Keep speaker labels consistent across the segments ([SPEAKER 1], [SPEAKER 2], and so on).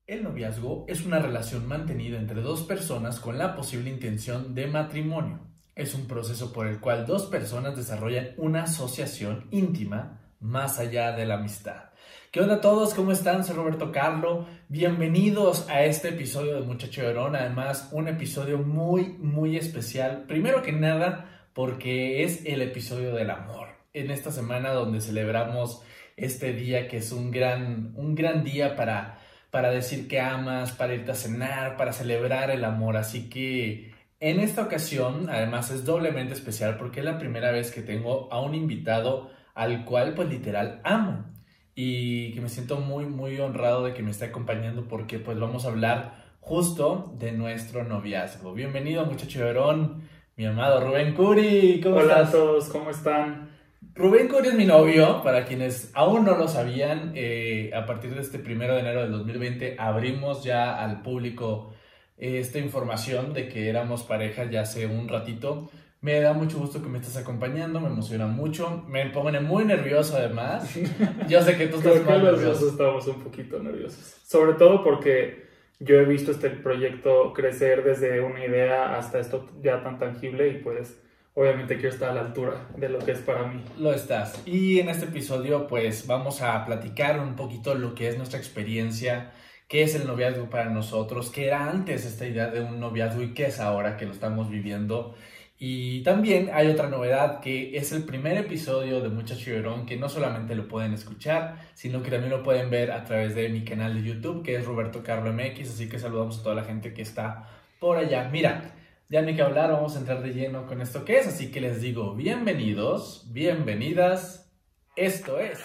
[SPEAKER 1] El noviazgo es una relación mantenida entre dos personas con la posible intención de matrimonio. Es un proceso por el cual dos personas desarrollan una asociación íntima más allá de la amistad. ¿Qué onda a todos? ¿Cómo están? Soy Roberto Carlo. Bienvenidos a este episodio de Muchacho Llorón. Además, un episodio muy especial. Primero que nada, porque es el episodio del amor. En esta semana donde celebramos este día que es un gran día para decir que amas, para irte a cenar, para celebrar el amor. Así que en esta ocasión, además, es doblemente especial porque es la primera vez que tengo a un invitado al cual, pues, literal amo. Y que me siento muy honrado de que me esté acompañando porque, pues, vamos a hablar justo de nuestro noviazgo. Bienvenido, muchacho llorón, mi amado Rubén Curi. ¿Cómo
[SPEAKER 2] Hola
[SPEAKER 1] estás?
[SPEAKER 2] a todos, ¿cómo están?
[SPEAKER 1] Rubén Curi es mi novio, para quienes aún no lo sabían. A partir de este 1 de enero del 2020 abrimos ya al público esta información de que éramos pareja ya hace un ratito. Me da mucho gusto que me estés acompañando, me emociona mucho, me pone muy nervioso además. Yo sé que tú estás
[SPEAKER 2] Creo que
[SPEAKER 1] más
[SPEAKER 2] los dos
[SPEAKER 1] nervioso.
[SPEAKER 2] estamos un poquito nerviosos. Sobre todo porque yo he visto este proyecto crecer desde una idea hasta esto ya tan tangible y pues obviamente quiero estar a la altura de lo que es para mí.
[SPEAKER 1] Lo estás. Y en este episodio pues vamos a platicar un poquito lo que es nuestra experiencia, qué es el noviazgo para nosotros, qué era antes esta idea de un noviazgo y qué es ahora que lo estamos viviendo. Y también hay otra novedad que es el primer episodio de Muchacho Llorón que no solamente lo pueden escuchar, sino que también lo pueden ver a través de mi canal de YouTube que es Roberto Carlo MX, así que saludamos a toda la gente que está por allá. Mira, ya no hay que hablar, vamos a entrar de lleno con esto que es, así que les digo bienvenidos, bienvenidas, esto es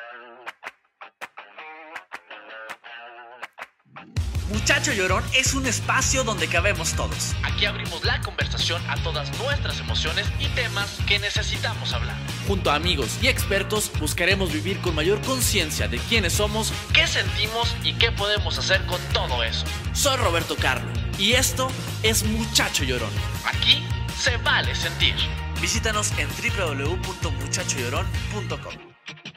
[SPEAKER 3] Muchacho Llorón es un espacio donde cabemos todos. Aquí abrimos la conversación a todas nuestras emociones y temas que necesitamos hablar. Junto a amigos y expertos buscaremos vivir con mayor conciencia de quiénes somos, qué sentimos y qué podemos hacer con todo eso. Soy Roberto Carlo y esto es Muchacho Llorón. Aquí se vale sentir. Visítanos en www.muchachollorón.com.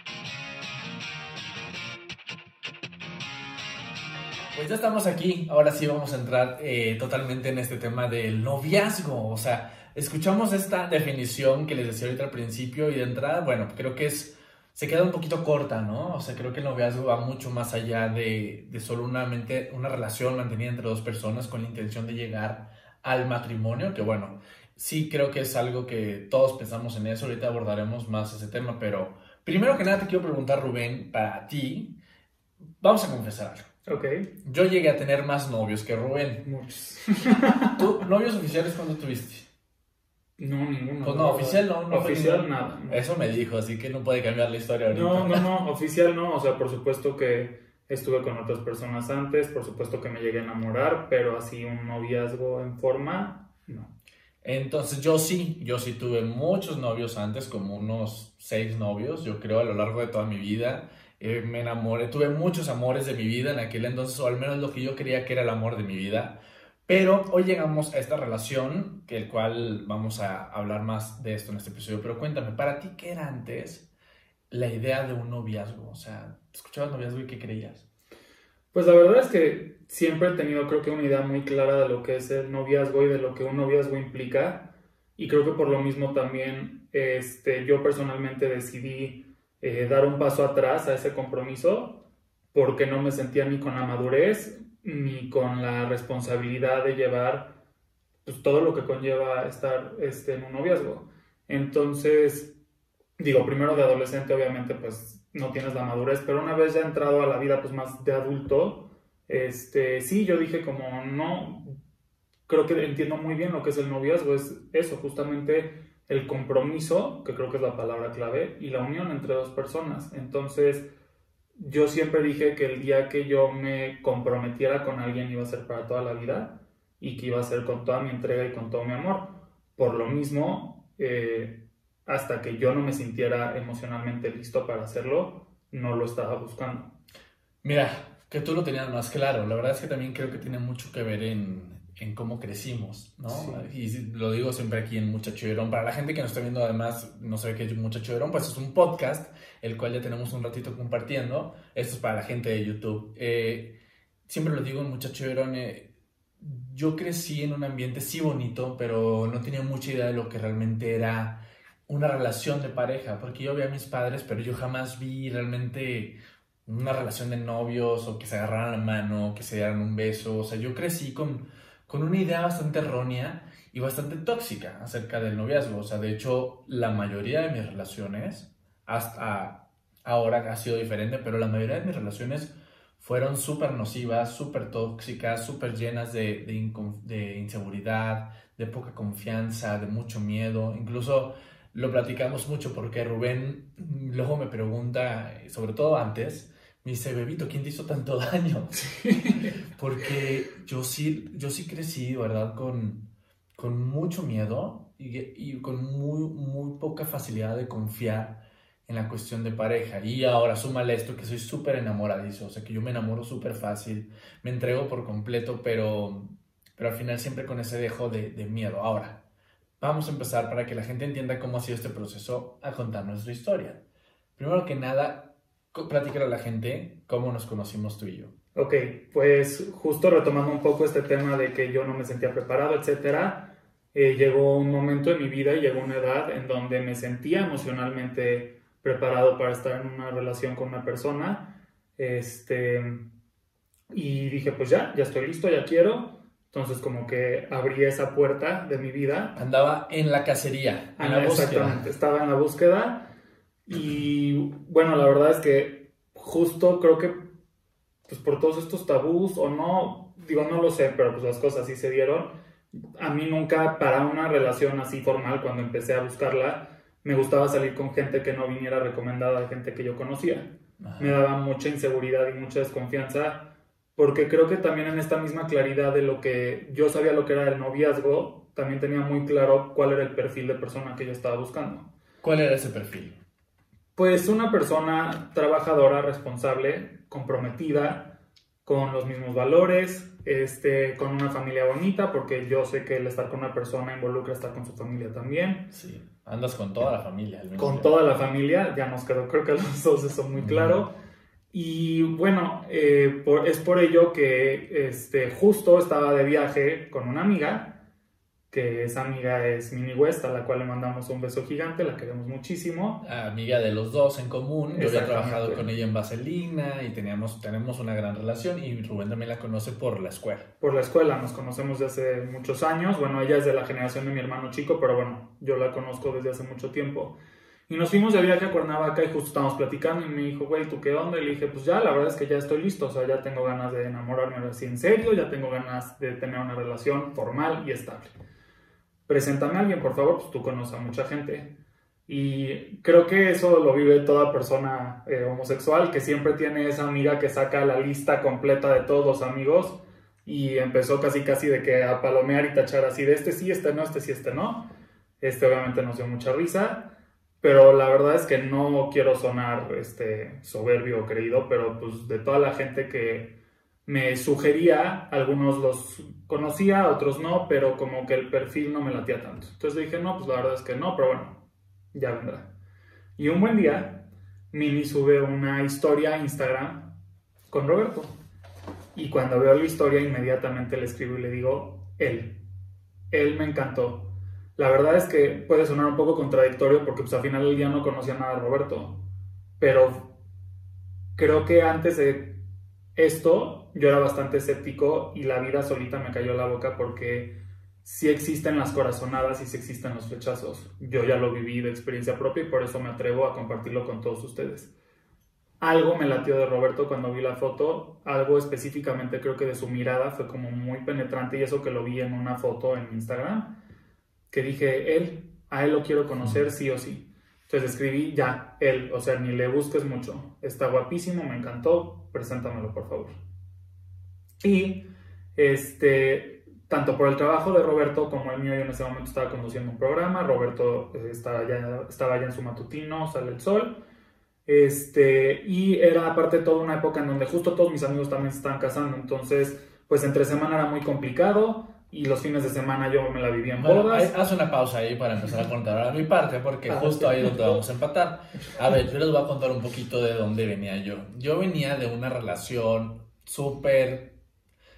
[SPEAKER 1] Pues ya estamos aquí, ahora sí vamos a entrar totalmente en este tema del noviazgo. O sea, escuchamos esta definición que les decía ahorita al principio y de entrada, bueno, creo que se queda un poquito corta, ¿no? O sea, creo que el noviazgo va mucho más allá de solo una relación mantenida entre dos personas con la intención de llegar al matrimonio, que bueno, sí creo que es algo que todos pensamos en eso, ahorita abordaremos más ese tema, pero primero que nada te quiero preguntar, Rubén, para ti, vamos a confesar algo.
[SPEAKER 2] Ok,
[SPEAKER 1] Yo llegué a tener más novios que Rubén.
[SPEAKER 2] muchos.
[SPEAKER 1] ¿Tú, novios oficiales cuándo tuviste?
[SPEAKER 2] No, ninguno.
[SPEAKER 1] Pues no, oficial no fue
[SPEAKER 2] Oficial
[SPEAKER 1] ninguno.
[SPEAKER 2] nada. No.
[SPEAKER 1] Eso me dijo, así que no puede cambiar la historia ahorita.
[SPEAKER 2] No, oficial no. O sea, por supuesto que estuve con otras personas antes, por supuesto que me llegué a enamorar, pero así un noviazgo en forma, no.
[SPEAKER 1] Entonces yo sí tuve muchos novios antes, como unos 6 novios, yo creo, a lo largo de toda mi vida. Me enamoré, tuve muchos amores de mi vida en aquel entonces, o al menos lo que yo creía que era el amor de mi vida. Pero hoy llegamos a esta relación, que el cual vamos a hablar más de esto en este episodio. Pero cuéntame, para ti, ¿qué era antes la idea de un noviazgo? O sea, ¿te escuchabas noviazgo y qué creías?
[SPEAKER 2] Pues la verdad es que siempre he tenido creo que una idea muy clara de lo que es el noviazgo y de lo que un noviazgo implica y creo que por lo mismo también yo personalmente decidí dar un paso atrás a ese compromiso porque no me sentía ni con la madurez ni con la responsabilidad de llevar pues, todo lo que conlleva estar en un noviazgo. Entonces, digo, primero de adolescente obviamente pues no tienes la madurez, pero una vez ya entrado a la vida pues más de adulto, sí, yo dije como no, creo que entiendo muy bien lo que es el noviazgo, es eso, justamente el compromiso, que creo que es la palabra clave, y la unión entre dos personas. Entonces, yo siempre dije que el día que yo me comprometiera con alguien iba a ser para toda la vida y que iba a ser con toda mi entrega y con todo mi amor. Por lo mismo, hasta que yo no me sintiera emocionalmente listo para hacerlo, no lo estaba buscando.
[SPEAKER 1] Mira, que tú lo tenías más claro. La verdad es que también creo que tiene mucho que ver en cómo crecimos, ¿no?
[SPEAKER 2] Sí.
[SPEAKER 1] Y lo digo siempre aquí en Muchacho Llorón. Para la gente que nos está viendo, además, no sabe qué es Muchacho Llorón, pues es un podcast, el cual ya tenemos un ratito compartiendo. Esto es para la gente de YouTube. siempre lo digo, muchacho Llorón, yo crecí en un ambiente sí bonito, pero no tenía mucha idea de lo que realmente era una relación de pareja, porque yo veía a mis padres, pero yo jamás vi realmente una relación de novios o que se agarraran la mano, que se dieran un beso. O sea, yo crecí con una idea bastante errónea y bastante tóxica acerca del noviazgo. O sea, de hecho, la mayoría de mis relaciones, hasta ahora ha sido diferente, pero la mayoría de mis relaciones fueron súper nocivas, súper tóxicas, súper llenas de inseguridad, de poca confianza, de mucho miedo. Incluso lo platicamos mucho porque Rubén luego me pregunta, sobre todo antes, me dice, Bebito, ¿quién te hizo tanto daño? Porque yo sí crecí, ¿verdad? Con mucho miedo y con muy poca facilidad de confiar en la cuestión de pareja. Y ahora súmale esto, que soy súper enamoradizo, o sea, que yo me enamoro súper fácil, me entrego por completo, pero al final siempre con ese dejo de miedo. Ahora, vamos a empezar para que la gente entienda cómo ha sido este proceso a contar nuestra historia. Primero que nada, platícale a la gente cómo nos conocimos tú y yo.
[SPEAKER 2] Ok, pues justo retomando un poco este tema de que yo no me sentía preparado, etcétera, llegó un momento en mi vida y llegó una edad en donde me sentía emocionalmente preparado para estar en una relación con una persona, y dije, pues ya estoy listo, ya quiero. Entonces como que abrí esa puerta de mi vida.
[SPEAKER 1] Andaba en la cacería, en la búsqueda.
[SPEAKER 2] Exactamente, estaba en la búsqueda. Y bueno, la verdad es que justo creo que pues por todos estos tabús o no, digo, no lo sé, pero pues las cosas así se dieron. A mí nunca, para una relación así formal, cuando empecé a buscarla, me gustaba salir con gente que no viniera recomendada de gente que yo conocía. Ajá. Me daba mucha inseguridad y mucha desconfianza, porque creo que también en esta misma claridad de lo que yo sabía lo que era el noviazgo, también tenía muy claro cuál era el perfil de persona que yo estaba buscando.
[SPEAKER 1] ¿Cuál era ese perfil?
[SPEAKER 2] Pues una persona trabajadora, responsable, comprometida, con los mismos valores, con una familia bonita, porque yo sé que el estar con una persona involucra estar con su familia también.
[SPEAKER 1] Sí, andas con toda la familia.
[SPEAKER 2] Con toda la familia, ya nos quedó, creo que a los dos eso muy claro. Y bueno, es por ello que justo estaba de viaje con una amiga, que esa amiga es Mini West, a la cual le mandamos un beso gigante, la queremos muchísimo.
[SPEAKER 1] Amiga de los dos en común, yo había trabajado con ella en Vaselina y tenemos una gran relación, y Rubén también la conoce por la escuela.
[SPEAKER 2] Por la escuela, nos conocemos desde hace muchos años. Bueno, ella es de la generación de mi hermano chico, pero bueno, yo la conozco desde hace mucho tiempo. Y nos fuimos de viaje a Cuernavaca y justo estábamos platicando y me dijo, güey, ¿tú qué onda? Y le dije, pues ya, la verdad es que ya estoy listo, o sea, ya tengo ganas de enamorarme así en serio, ya tengo ganas de tener una relación formal y estable. Preséntame a alguien, por favor, pues tú conoces a mucha gente. Y creo que eso lo vive toda persona homosexual, que siempre tiene esa amiga que saca la lista completa de todos los amigos y empezó casi de que a palomear y tachar así de este sí, este no, este sí, este no. Obviamente nos dio mucha risa, pero la verdad es que no quiero sonar soberbio o creído, pero pues de toda la gente que me sugería, algunos los conocía, otros no, pero como que el perfil no me latía tanto. Entonces dije, no, pues la verdad es que no, pero bueno, ya vendrá. Y un buen día, Mini sube una historia a Instagram con Roberto. Y cuando veo la historia, inmediatamente le escribo y le digo, él me encantó. La verdad es que puede sonar un poco contradictorio porque pues al final del día no conocía nada de Roberto. Pero creo que antes de esto yo era bastante escéptico y la vida solita me cayó a la boca, porque sí existen las corazonadas y sí existen los flechazos. Yo ya lo viví de experiencia propia y por eso me atrevo a compartirlo con todos ustedes. Algo me latió de Roberto cuando vi la foto, algo específicamente creo que de su mirada fue como muy penetrante, y eso que lo vi en una foto en Instagram, que dije, a él lo quiero conocer sí o sí. Entonces escribí, ya, él, o sea, ni le busques mucho, está guapísimo, me encantó, preséntamelo por favor. Y tanto por el trabajo de Roberto como el mío, yo en ese momento estaba conduciendo un programa, Roberto estaba ya en su matutino, Sale el Sol, y era aparte toda una época en donde justo todos mis amigos también se estaban casando, entonces pues entre semana era muy complicado, y los fines de semana yo me la vivía en bodas.
[SPEAKER 1] Haz una pausa ahí para empezar a contar ahora mi parte, porque justo ahí es donde vamos a empatar. A ver, yo les voy a contar un poquito de dónde venía yo. Yo venía de una relación súper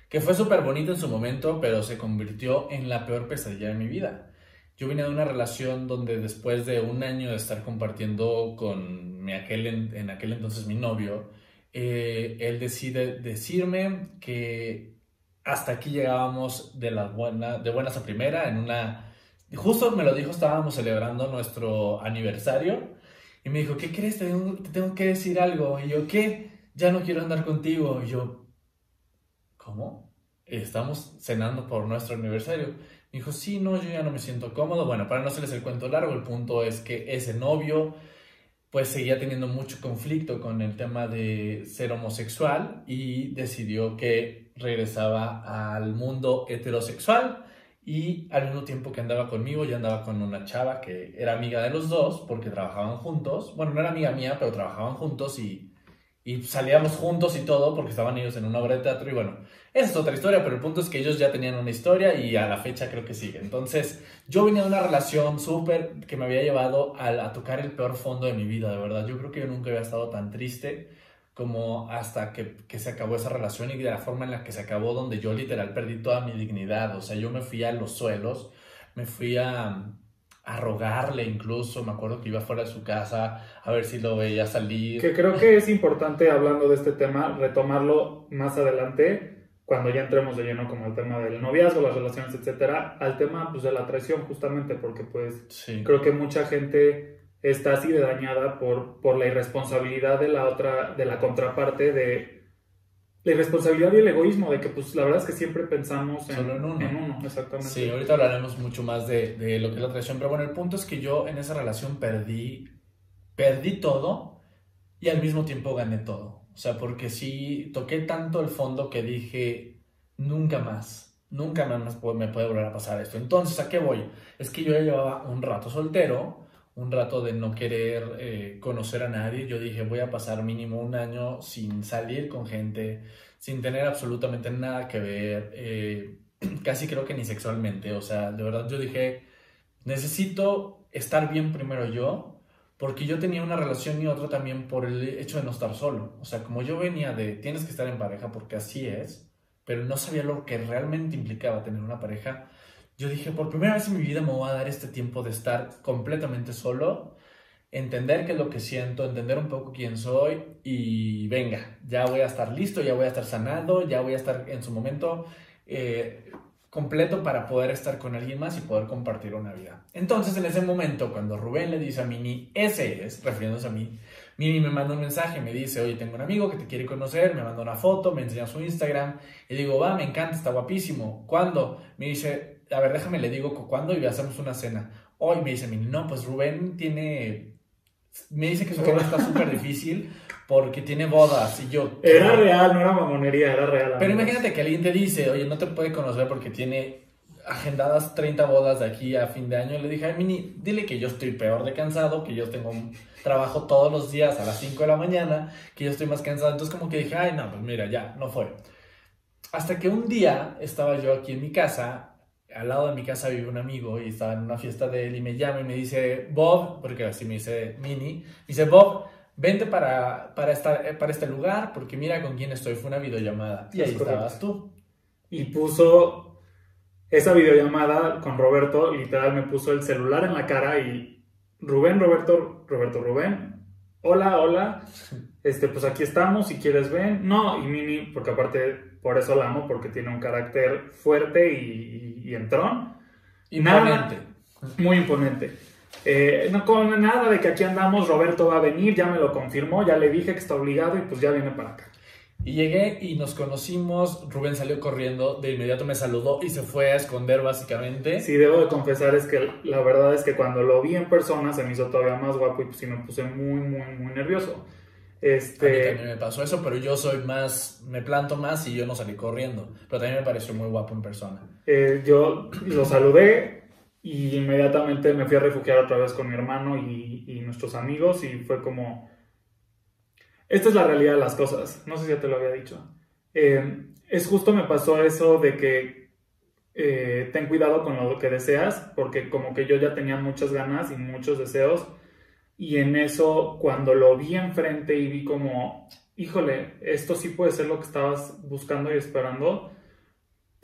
[SPEAKER 1] que fue súper bonito en su momento, pero se convirtió en la peor pesadilla de mi vida. Yo vine de una relación donde después de un año de estar compartiendo con en aquel entonces mi novio, él decide decirme que hasta aquí llegábamos de buenas a primera, justo me lo dijo, estábamos celebrando nuestro aniversario, y me dijo, ¿qué crees? Te tengo que decir algo. Y yo, ¿qué? Ya no quiero andar contigo. Y yo, ¿cómo? Estamos cenando por nuestro aniversario. Me dijo, sí, no, yo ya no me siento cómodo. Bueno, para no hacerles el cuento largo, el punto es que ese novio pues seguía teniendo mucho conflicto con el tema de ser homosexual y decidió que regresaba al mundo heterosexual, y al mismo tiempo que andaba conmigo ya andaba con una chava que era amiga de los dos porque trabajaban juntos. Bueno, no era amiga mía, pero trabajaban juntos y salíamos juntos y todo porque estaban ellos en una obra de teatro. Y bueno, esa es otra historia, pero el punto es que ellos ya tenían una historia y a la fecha creo que sigue. Entonces yo venía de una relación súper que me había llevado a tocar el peor fondo de mi vida, de verdad. Yo creo que yo nunca había estado tan triste como hasta que se acabó esa relación, y de la forma en la que se acabó, donde yo literal perdí toda mi dignidad. O sea, yo me fui a los suelos, me fui a rogarle incluso. Me acuerdo que iba fuera de su casa a ver si lo veía salir.
[SPEAKER 2] Que creo que es importante, hablando de este tema, retomarlo más adelante, cuando ya entremos de lleno como el tema del noviazgo, las relaciones, etcétera, al tema pues de la traición, justamente porque pues
[SPEAKER 1] Sí.
[SPEAKER 2] creo que mucha gente está así de dañada por la irresponsabilidad de la contraparte, de la irresponsabilidad y el egoísmo, de que pues la verdad es que siempre pensamos
[SPEAKER 1] Solo en uno.
[SPEAKER 2] Exactamente.
[SPEAKER 1] Sí, ahorita hablaremos mucho más de lo que es la traición, pero bueno, el punto es que yo en esa relación perdí todo y al mismo tiempo gané todo. O sea, porque sí toqué tanto el fondo que dije, nunca más me puede volver a pasar esto. Entonces, ¿a qué voy? Es que yo ya llevaba un rato soltero, un rato de no querer conocer a nadie. Yo dije, voy a pasar mínimo un año sin salir con gente, sin tener absolutamente nada que ver, casi creo que ni sexualmente. O sea, de verdad yo dije, necesito estar bien primero yo, porque yo tenía una relación y otra también por el hecho de no estar solo. O sea, como yo venía de, tienes que estar en pareja porque así es, pero no sabía lo que realmente implicaba tener una pareja. Yo dije, por primera vez en mi vida me voy a dar este tiempo de estar completamente solo, entender qué es lo que siento, entender un poco quién soy, y venga, ya voy a estar listo, ya voy a estar sanado, ya voy a estar en su momento completo para poder estar con alguien más y poder compartir una vida. Entonces, en ese momento, cuando Rubén le dice a Mini, refiriéndose a mí, Mini me manda un mensaje, me dice, oye, tengo un amigo que te quiere conocer, me manda una foto, me enseña su Instagram, y digo, va, me encanta, está guapísimo. ¿Cuándo? Me dice, a ver, déjame, le digo, ¿cuándo? Y hacemos una cena. Hoy me dice Mini, no, pues Rubén me dice que su tema está súper difícil porque tiene bodas. Y yo,
[SPEAKER 2] Era real, no era mamonería, era real.
[SPEAKER 1] pero imagínate que alguien te dice, oye, no te puede conocer porque tiene agendadas 30 bodas de aquí a fin de año. Le dije, ay, Mini, dile que yo estoy peor de cansado, que yo tengo un trabajo todos los días a las 5 de la mañana, que yo estoy más cansado. Entonces como que dije, ay, no, pues mira, ya, no fue. Hasta que un día estaba yo aquí en mi casa, al lado de mi casa vive un amigo y estaba en una fiesta de él, y me llama y me dice, Bob, porque así me dice Mini, me dice, Bob, vente para este lugar porque mira con quién estoy. Fue una videollamada y ahí estabas tú.
[SPEAKER 2] Y puso esa videollamada con Roberto, literal me puso el celular en la cara y Rubén, hola, pues aquí estamos, si quieres ven. No, y Mini, porque aparte por eso la amo, porque tiene un carácter fuerte y entrón.
[SPEAKER 1] Imponente.
[SPEAKER 2] Muy imponente. No con nada de que aquí andamos, Roberto va a venir, ya me lo confirmó, ya le dije que está obligado y pues ya viene para acá.
[SPEAKER 1] Y llegué y nos conocimos, Rubén salió corriendo, de inmediato me saludó y se fue a esconder básicamente.
[SPEAKER 2] Sí, debo de confesar es que la verdad es que cuando lo vi en persona se me hizo todavía más guapo y pues sí me puse muy nervioso.
[SPEAKER 1] A mí también me pasó eso, pero yo soy más, me planto más y yo no salí corriendo, pero también me pareció muy guapo en persona.
[SPEAKER 2] Yo lo saludé y inmediatamente me fui a refugiar otra vez con mi hermano y nuestros amigos y fue como... Esta es la realidad de las cosas, no sé si ya te lo había dicho. Es justo me pasó eso de que ten cuidado con lo que deseas, porque como que yo ya tenía muchas ganas y muchos deseos, y en eso cuando lo vi enfrente y vi como, híjole, esto sí puede ser lo que estabas buscando y esperando,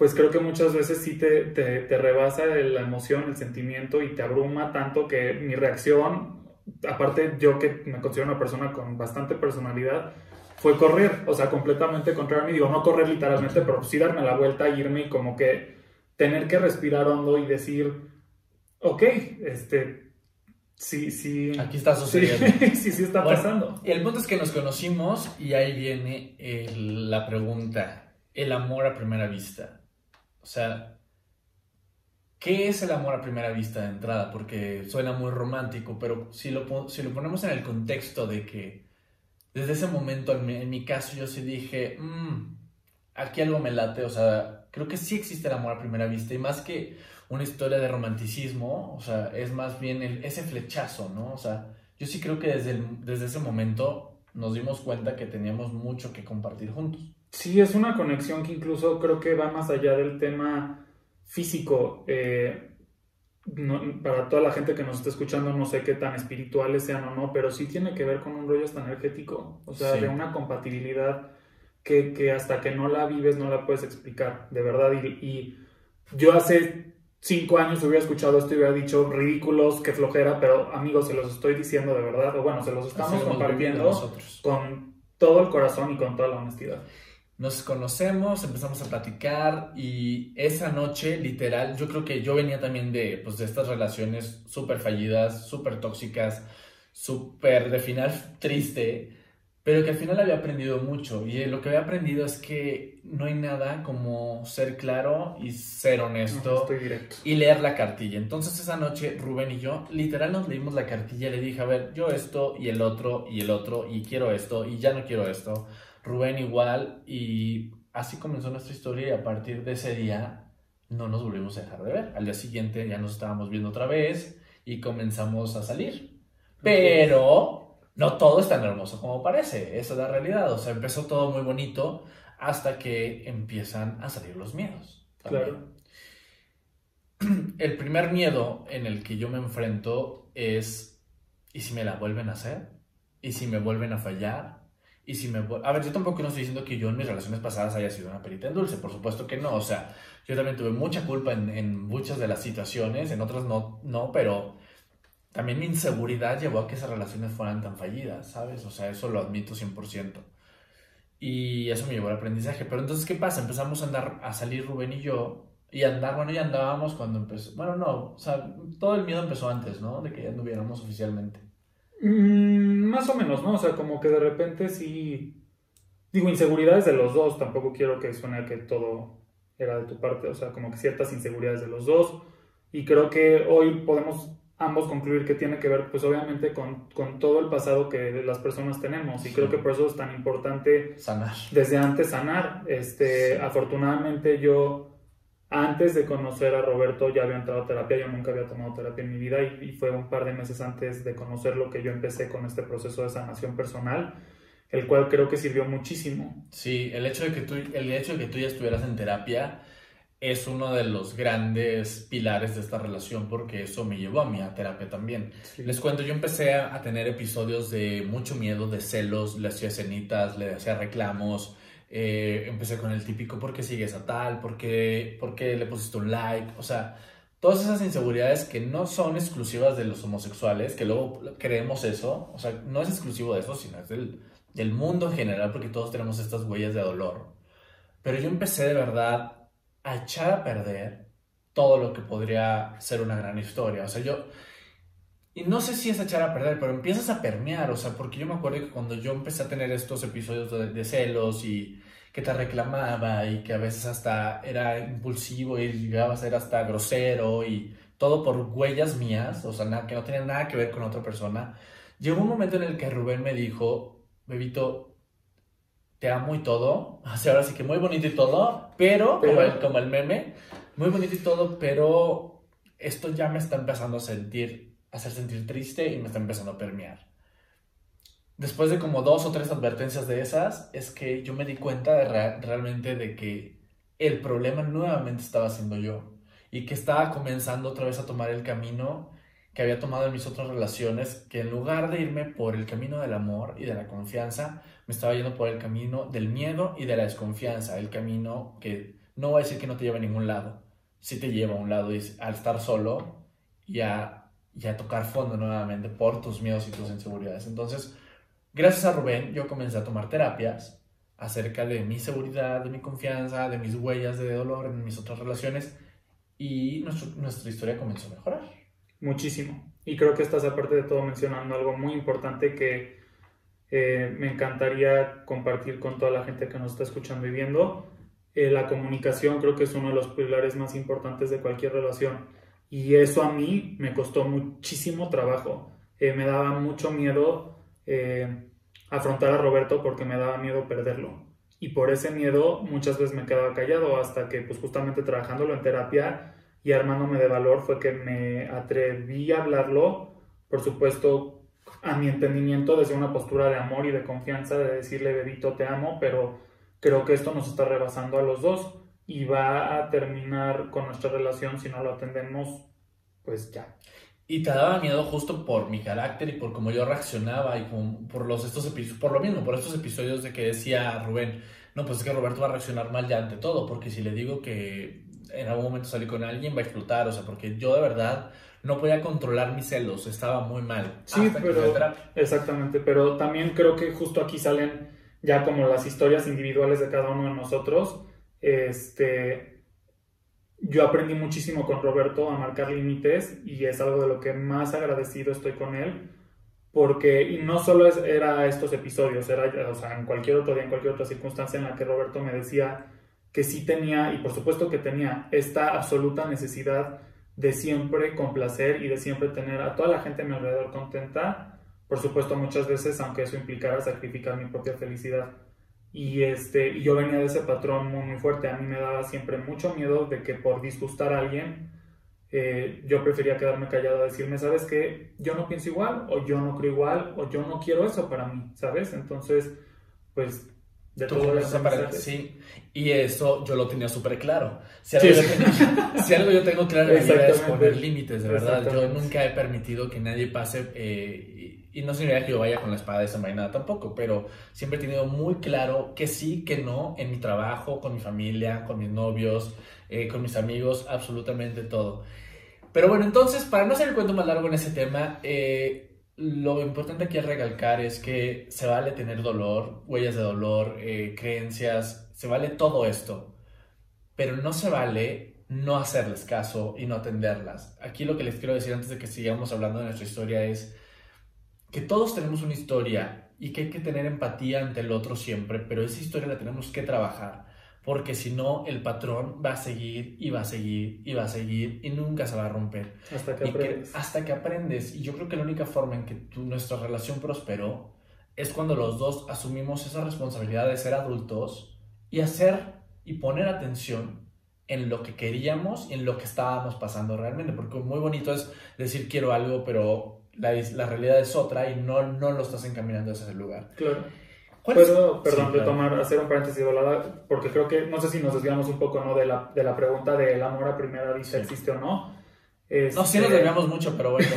[SPEAKER 2] pues creo que muchas veces sí te rebasa la emoción, el sentimiento y te abruma tanto que mi reacción, aparte yo que me considero una persona con bastante personalidad, fue correr, o sea, completamente contrario a mí, digo, no correr literalmente, pero sí darme la vuelta, irme y como que tener que respirar hondo y decir, ok, sí.
[SPEAKER 1] Aquí está sucediendo.
[SPEAKER 2] Sí está pasando.
[SPEAKER 1] Y el punto es que nos conocimos y ahí viene la pregunta, el amor a primera vista. O sea, ¿qué es el amor a primera vista de entrada? Porque suena muy romántico, pero si lo ponemos en el contexto de que desde ese momento, en mi caso, yo sí dije, aquí algo me late, o sea, creo que sí existe el amor a primera vista y más que una historia de romanticismo, o sea, es más bien ese flechazo, ¿no? O sea, yo sí creo que desde ese momento nos dimos cuenta que teníamos mucho que compartir juntos.
[SPEAKER 2] Sí, es una conexión que incluso creo que va más allá del tema físico. Para toda la gente que nos está escuchando, no sé qué tan espirituales sean o no, pero sí tiene que ver con un rollo hasta energético, o sea,
[SPEAKER 1] Sí.
[SPEAKER 2] de una compatibilidad que hasta que no la vives no la puedes explicar, de verdad. Y yo hace 5 años hubiera escuchado esto y hubiera dicho ridículos, qué flojera, pero amigos, se los estoy diciendo de verdad, o bueno, se los estamos compartiendo con todo el corazón y con toda la honestidad.
[SPEAKER 1] Nos conocemos, empezamos a platicar y esa noche, literal, yo creo que yo venía también de estas relaciones súper fallidas, súper tóxicas, súper de final triste, pero que al final había aprendido mucho. Y lo que había aprendido es que no hay nada como ser claro y ser honesto y leer la cartilla. Entonces esa noche Rubén y yo literal nos leímos la cartilla y le dije, a ver, yo esto y el otro y quiero esto y ya no quiero esto. Rubén igual, y así comenzó nuestra historia y a partir de ese día no nos volvimos a dejar de ver. Al día siguiente ya nos estábamos viendo otra vez y comenzamos a salir. Pero no todo es tan hermoso como parece, esa es la realidad. O sea, empezó todo muy bonito hasta que empiezan a salir los miedos.
[SPEAKER 2] Claro.
[SPEAKER 1] El primer miedo en el que yo me enfrento es, ¿y si me la vuelven a hacer? ¿Y si me vuelven a fallar? Y si a ver, yo tampoco no estoy diciendo que yo en mis relaciones pasadas haya sido una perita en dulce, por supuesto que no, o sea, yo también tuve mucha culpa en muchas de las situaciones, en otras no, pero también mi inseguridad llevó a que esas relaciones fueran tan fallidas, ¿sabes? O sea, eso lo admito 100%. Y eso me llevó al aprendizaje. Pero entonces, ¿qué pasa? Empezamos a salir Rubén y yo, ya andábamos cuando empezó, bueno, no, o sea, todo el miedo empezó antes, ¿no? De que ya anduviéramos oficialmente.
[SPEAKER 2] Más o menos, ¿no? O sea, como que de repente sí... Digo, inseguridades de los dos, tampoco quiero que suene que todo era de tu parte, o sea, como que ciertas inseguridades de los dos. Y creo que hoy podemos ambos concluir que tiene que ver, pues obviamente, con todo el pasado que las personas tenemos. Y creo que por eso es tan importante
[SPEAKER 1] sanar.
[SPEAKER 2] Desde antes sanar. Afortunadamente yo... Antes de conocer a Roberto ya había entrado a terapia, yo nunca había tomado terapia en mi vida y fue un par de meses antes de conocerlo que yo empecé con este proceso de sanación personal, el cual creo que sirvió muchísimo.
[SPEAKER 1] Sí, el hecho de que tú ya estuvieras en terapia es uno de los grandes pilares de esta relación porque eso me llevó a mí a terapia también. Sí. Les cuento, yo empecé a tener episodios de mucho miedo, de celos, le hacía escenitas, le hacía reclamos. Empecé con el típico ¿por qué sigues a tal? ¿Por qué le pusiste un like? O sea, todas esas inseguridades que no son exclusivas de los homosexuales, que luego creemos eso, o sea, no es exclusivo de eso, sino es del mundo en general, porque todos tenemos estas huellas de dolor. Pero yo empecé de verdad a echar a perder todo lo que podría ser una gran historia. O sea, y no sé si es echar a perder, pero empiezas a permear, o sea, porque yo me acuerdo que cuando yo empecé a tener estos episodios de celos y que te reclamaba y que a veces hasta era impulsivo y llegaba a ser hasta grosero y todo por huellas mías, o sea, que no tenía nada que ver con otra persona, llegó un momento en el que Rubén me dijo, Bebito, te amo y todo, o sea, ahora sí que muy bonito y todo, pero como el meme, muy bonito y todo, pero esto ya me está empezando a hacer sentir triste y me está empezando a permear. Después de como 2 o 3 advertencias de esas, es que yo me di cuenta realmente de que el problema nuevamente estaba siendo yo y que estaba comenzando otra vez a tomar el camino que había tomado en mis otras relaciones, que en lugar de irme por el camino del amor y de la confianza, me estaba yendo por el camino del miedo y de la desconfianza, el camino que no voy a decir que no te lleva a ningún lado, sí te lleva a un lado, y al estar solo y a tocar fondo nuevamente por tus miedos y tus inseguridades. Entonces, gracias a Rubén, yo comencé a tomar terapias acerca de mi seguridad, de mi confianza, de mis huellas de dolor en mis otras relaciones, y nuestra historia comenzó a mejorar.
[SPEAKER 2] Muchísimo. Y creo que estás, aparte de todo, mencionando algo muy importante que me encantaría compartir con toda la gente que nos está escuchando y viendo. La comunicación creo que es uno de los pilares más importantes de cualquier relación. Y eso a mí me costó muchísimo trabajo. Me daba mucho miedo afrontar a Roberto porque me daba miedo perderlo. Y por ese miedo muchas veces me quedaba callado hasta que pues justamente trabajándolo en terapia y armándome de valor fue que me atreví a hablarlo, por supuesto a mi entendimiento desde una postura de amor y de confianza, de decirle, bebito, te amo, pero creo que esto nos está rebasando a los dos y va a terminar con nuestra relación si no lo atendemos, pues ya.
[SPEAKER 1] Y te daba miedo justo por mi carácter y por cómo yo reaccionaba y por estos episodios, por lo mismo, por estos episodios de que decía Rubén, no, pues es que Roberto va a reaccionar mal ya ante todo, porque si le digo que en algún momento salí con alguien va a explotar, o sea, porque yo de verdad no podía controlar mis celos, estaba muy mal.
[SPEAKER 2] Sí, pero exactamente, pero también creo que justo aquí salen ya como las historias individuales de cada uno de nosotros. Yo aprendí muchísimo con Roberto a marcar límites y es algo de lo que más agradecido estoy con él, porque y no solo era estos episodios, era, o sea, en cualquier otro día, en cualquier otra circunstancia en la que Roberto me decía que sí tenía, y por supuesto que tenía, esta absoluta necesidad de siempre complacer y de siempre tener a toda la gente a mi alrededor contenta, por supuesto muchas veces, aunque eso implicara sacrificar mi propia felicidad. Y yo venía de ese patrón muy, muy fuerte. A mí me daba siempre mucho miedo de que por disgustar a alguien yo prefería quedarme callado a decirme, ¿sabes qué? Yo no pienso igual, o yo no creo igual, o yo no quiero eso para mí, ¿sabes? Entonces, pues, de todo eso.
[SPEAKER 1] Sí, y eso yo lo tenía súper claro. Si algo yo tengo claro en mi vida es poner límites, de verdad. Yo nunca he permitido que nadie pase... Y no significa que yo vaya con la espada desenvainada tampoco, pero siempre he tenido muy claro que sí, que no, en mi trabajo, con mi familia, con mis novios, con mis amigos, absolutamente todo. Pero bueno, entonces, para no hacer el cuento más largo en ese tema, lo importante aquí es recalcar es que se vale tener dolor, huellas de dolor, creencias, se vale todo esto, pero no se vale no hacerles caso y no atenderlas. Aquí lo que les quiero decir antes de que sigamos hablando de nuestra historia es que todos tenemos una historia y que hay que tener empatía ante el otro siempre, pero esa historia la tenemos que trabajar, porque si no, el patrón va a seguir y va a seguir y va a seguir y nunca se va a romper. Hasta que aprendes. Y yo creo que la única forma en que nuestra relación prosperó es cuando los dos asumimos esa responsabilidad de ser adultos y hacer y poner atención en lo que queríamos y en lo que estábamos pasando realmente, porque muy bonito es decir quiero algo, pero la realidad es otra y no lo estás encaminando hacia ese lugar.
[SPEAKER 2] Claro. Puedo, perdón, hacer un paréntesis de volada, porque creo que, no sé si nos desviamos un poco, ¿no? de la pregunta del amor a primera vista, sí. ¿Existe o no?
[SPEAKER 1] No, sí nos desviamos mucho, pero bueno.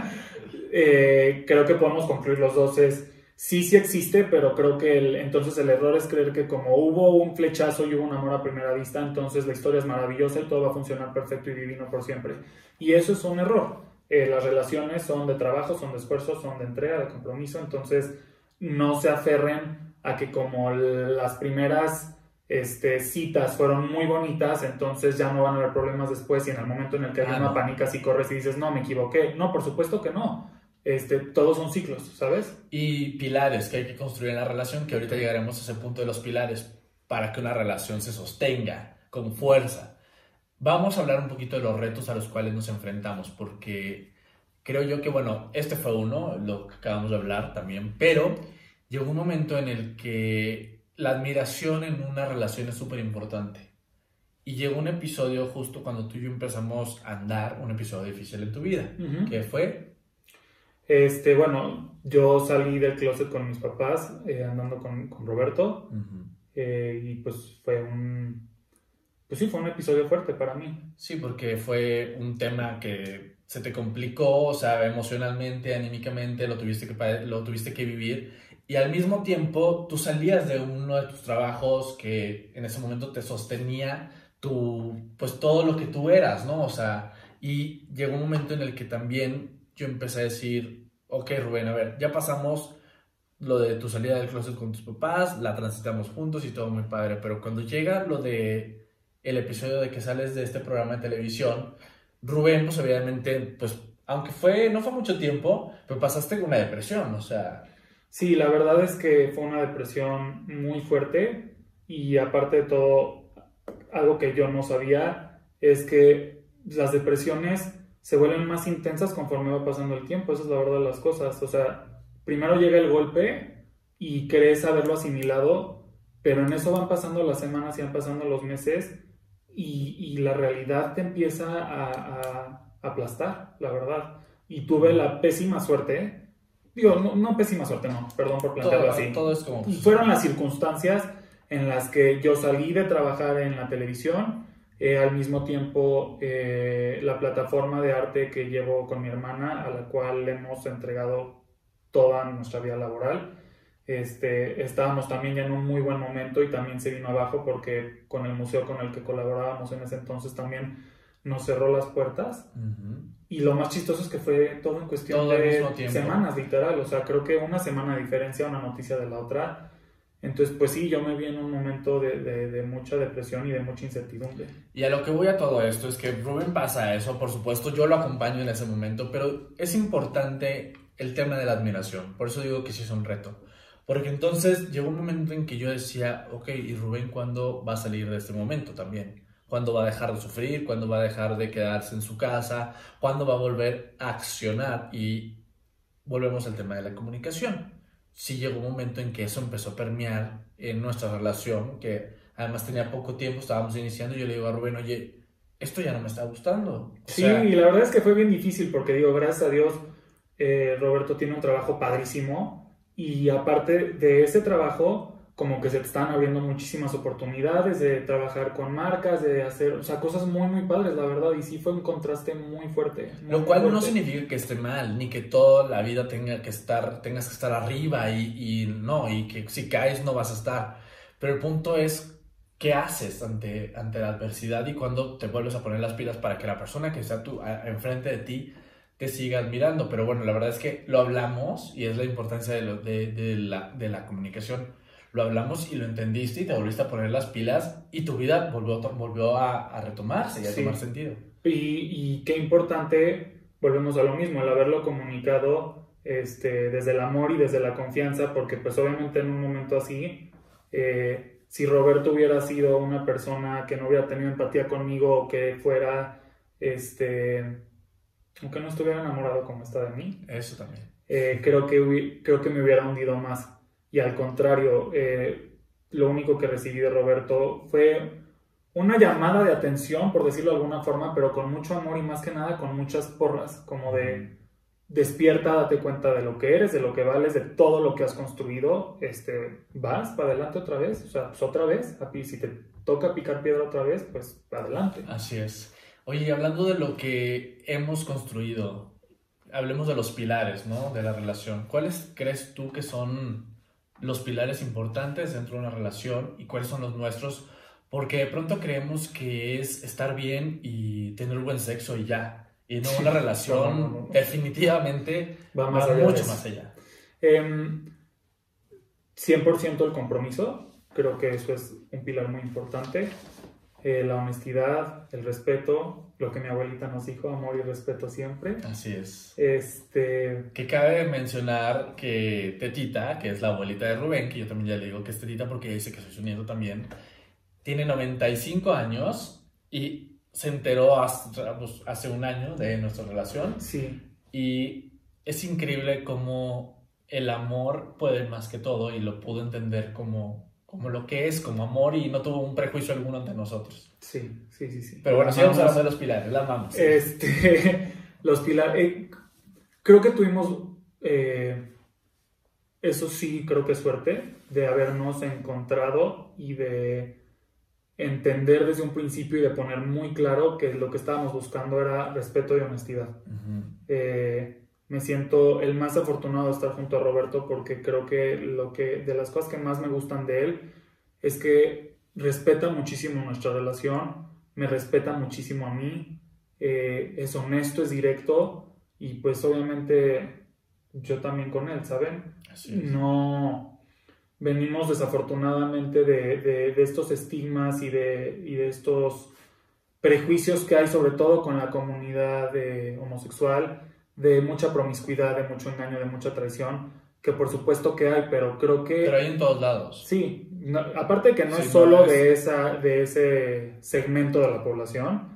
[SPEAKER 2] Creo que podemos concluir los dos, sí existe, pero creo que entonces el error es creer que como hubo un flechazo y hubo un amor a primera vista, entonces la historia es maravillosa y todo va a funcionar perfecto y divino por siempre. Y eso es un error. Las relaciones son de trabajo, son de esfuerzo, son de entrega, de compromiso, entonces no se aferren a que como las primeras citas fueron muy bonitas, entonces ya no van a haber problemas después y en el momento en el que hay una panicas y corres y dices, no, me equivoqué. No, por supuesto que no. Todos son ciclos, ¿sabes?
[SPEAKER 1] Y pilares que hay que construir en la relación, que ahorita llegaremos a ese punto de los pilares para que una relación se sostenga con fuerza. Vamos a hablar un poquito de los retos a los cuales nos enfrentamos, porque creo yo que, bueno, este fue uno, lo que acabamos de hablar también, pero llegó un momento en el que la admiración en una relación es súper importante. Y llegó un episodio justo cuando tú y yo empezamos a andar, un episodio difícil en tu vida, ¿qué fue?
[SPEAKER 2] Bueno, yo salí del closet con mis papás, andando con Roberto, y pues fue un episodio fuerte para mí.
[SPEAKER 1] Sí, porque fue un tema que se te complicó, o sea, emocionalmente, anímicamente, lo tuviste que vivir. Y al mismo tiempo, tú salías de uno de tus trabajos que en ese momento te sostenía pues todo lo que tú eras, ¿no? O sea, y llegó un momento en el que también yo empecé a decir, ok, Rubén, a ver, ya pasamos lo de tu salida del closet con tus papás, la transitamos juntos y todo muy padre, pero cuando llega lo de el episodio de que sales de este programa de televisión, Rubén, pues obviamente, pues aunque no fue mucho tiempo, pero pasaste con una depresión, o sea...
[SPEAKER 2] Sí, la verdad es que fue una depresión muy fuerte y aparte de todo, algo que yo no sabía es que las depresiones se vuelven más intensas conforme va pasando el tiempo, esa es la verdad de las cosas, o sea, primero llega el golpe y crees haberlo asimilado, pero en eso van pasando las semanas y van pasando los meses y la realidad te empieza a aplastar, la verdad. Y tuve la pésima suerte, digo, no pésima suerte, no, perdón por plantearlo así.
[SPEAKER 1] Todo es como...
[SPEAKER 2] Fueron las circunstancias en las que yo salí de trabajar en la televisión, al mismo tiempo la plataforma de arte que llevo con mi hermana, a la cual le hemos entregado toda nuestra vida laboral. Estábamos también ya en un muy buen momento y también se vino abajo porque con el museo con el que colaborábamos en ese entonces también nos cerró las puertas.
[SPEAKER 1] Uh-huh.
[SPEAKER 2] Y lo más chistoso es que fue todo en cuestión de semanas, literal. O sea, creo que una semana de diferencia, una noticia de la otra. Entonces, pues sí, yo me vi en un momento de mucha depresión y de mucha incertidumbre.
[SPEAKER 1] Y a lo que voy a todo esto es que Rubén pasa eso, por supuesto, yo lo acompaño en ese momento, pero es importante el tema de la admiración. Por eso digo que sí es un reto. Porque entonces llegó un momento en que yo decía, ok, ¿y Rubén cuándo va a salir de este momento también? ¿Cuándo va a dejar de sufrir? ¿Cuándo va a dejar de quedarse en su casa? ¿Cuándo va a volver a accionar? Y volvemos al tema de la comunicación. Sí llegó un momento en que eso empezó a permear en nuestra relación, que además tenía poco tiempo, estábamos iniciando, y yo le digo a Rubén, oye, esto ya no me está gustando.
[SPEAKER 2] Sí, y la verdad es que fue bien difícil porque digo, gracias a Dios, Roberto tiene un trabajo padrísimo y aparte de ese trabajo, como que se te están abriendo muchísimas oportunidades de trabajar con marcas, de hacer, o sea, cosas muy, muy padres, la verdad, y sí fue un contraste muy fuerte.
[SPEAKER 1] Lo cual no significa que esté mal, ni que toda la vida tengas que estar arriba y que si caes no vas a estar. Pero el punto es, ¿qué haces ante la adversidad y cuándo te vuelves a poner las pilas para que la persona que está enfrente de ti te siga admirando? Pero bueno, la verdad es que lo hablamos y es la importancia de la comunicación. Lo hablamos y lo entendiste y te volviste a poner las pilas y tu vida volvió a retomarse y a tomar sentido.
[SPEAKER 2] Y qué importante, volvemos a lo mismo, el haberlo comunicado desde el amor y desde la confianza, porque pues obviamente en un momento así, si Roberto hubiera sido una persona que no hubiera tenido empatía conmigo o que fuera, aunque no estuviera enamorado como está de mí,
[SPEAKER 1] eso también.
[SPEAKER 2] Creo que me hubiera hundido más. Y al contrario, lo único que recibí de Roberto fue una llamada de atención, por decirlo de alguna forma, pero con mucho amor y más que nada con muchas porras, como de despierta, date cuenta de lo que eres, de lo que vales, de todo lo que has construido, vas para adelante otra vez, o sea, pues otra vez, si te toca picar piedra otra vez, pues adelante.
[SPEAKER 1] Así es. Oye, hablando de lo que hemos construido, hablemos de los pilares, ¿no? De la relación. ¿Cuáles crees tú que son los pilares importantes dentro de una relación y cuáles son los nuestros? Porque de pronto creemos que es estar bien y tener buen sexo y ya. Y no, una relación no. Definitivamente va mucho más allá.
[SPEAKER 2] 100% el compromiso. Creo que eso es un pilar muy importante. La honestidad, el respeto, lo que mi abuelita nos dijo, amor y respeto siempre.
[SPEAKER 1] Así es.
[SPEAKER 2] Que
[SPEAKER 1] cabe mencionar que Tetita, que es la abuelita de Rubén, que yo también ya le digo que es Tetita porque dice que soy su nieto también, tiene 95 años y se enteró hace un año de nuestra relación.
[SPEAKER 2] Sí.
[SPEAKER 1] Y es increíble cómo el amor puede más que todo y lo pudo entender como lo que es, como amor, y no tuvo un prejuicio alguno ante nosotros.
[SPEAKER 2] Sí.
[SPEAKER 1] Pero bueno, sí vamos a hablar de los pilares, la amamos.
[SPEAKER 2] Los pilares, creo que tuvimos, eso sí, creo que es suerte, de habernos encontrado y de entender desde un principio y de poner muy claro que lo que estábamos buscando era respeto y honestidad. Me siento el más afortunado de estar junto a Roberto porque creo que de las cosas que más me gustan de él es que respeta muchísimo nuestra relación, me respeta muchísimo a mí, es honesto, es directo y pues obviamente yo también con él, ¿saben?
[SPEAKER 1] Así es.
[SPEAKER 2] No venimos desafortunadamente de estos estigmas y de estos prejuicios que hay sobre todo con la comunidad homosexual, de mucha promiscuidad, de mucho engaño, de mucha traición, que por supuesto que hay, pero creo que...
[SPEAKER 1] Pero hay en todos lados.
[SPEAKER 2] Sí, no, aparte de que no
[SPEAKER 1] Sí,
[SPEAKER 2] es solo
[SPEAKER 1] no es...
[SPEAKER 2] de ese segmento de la población,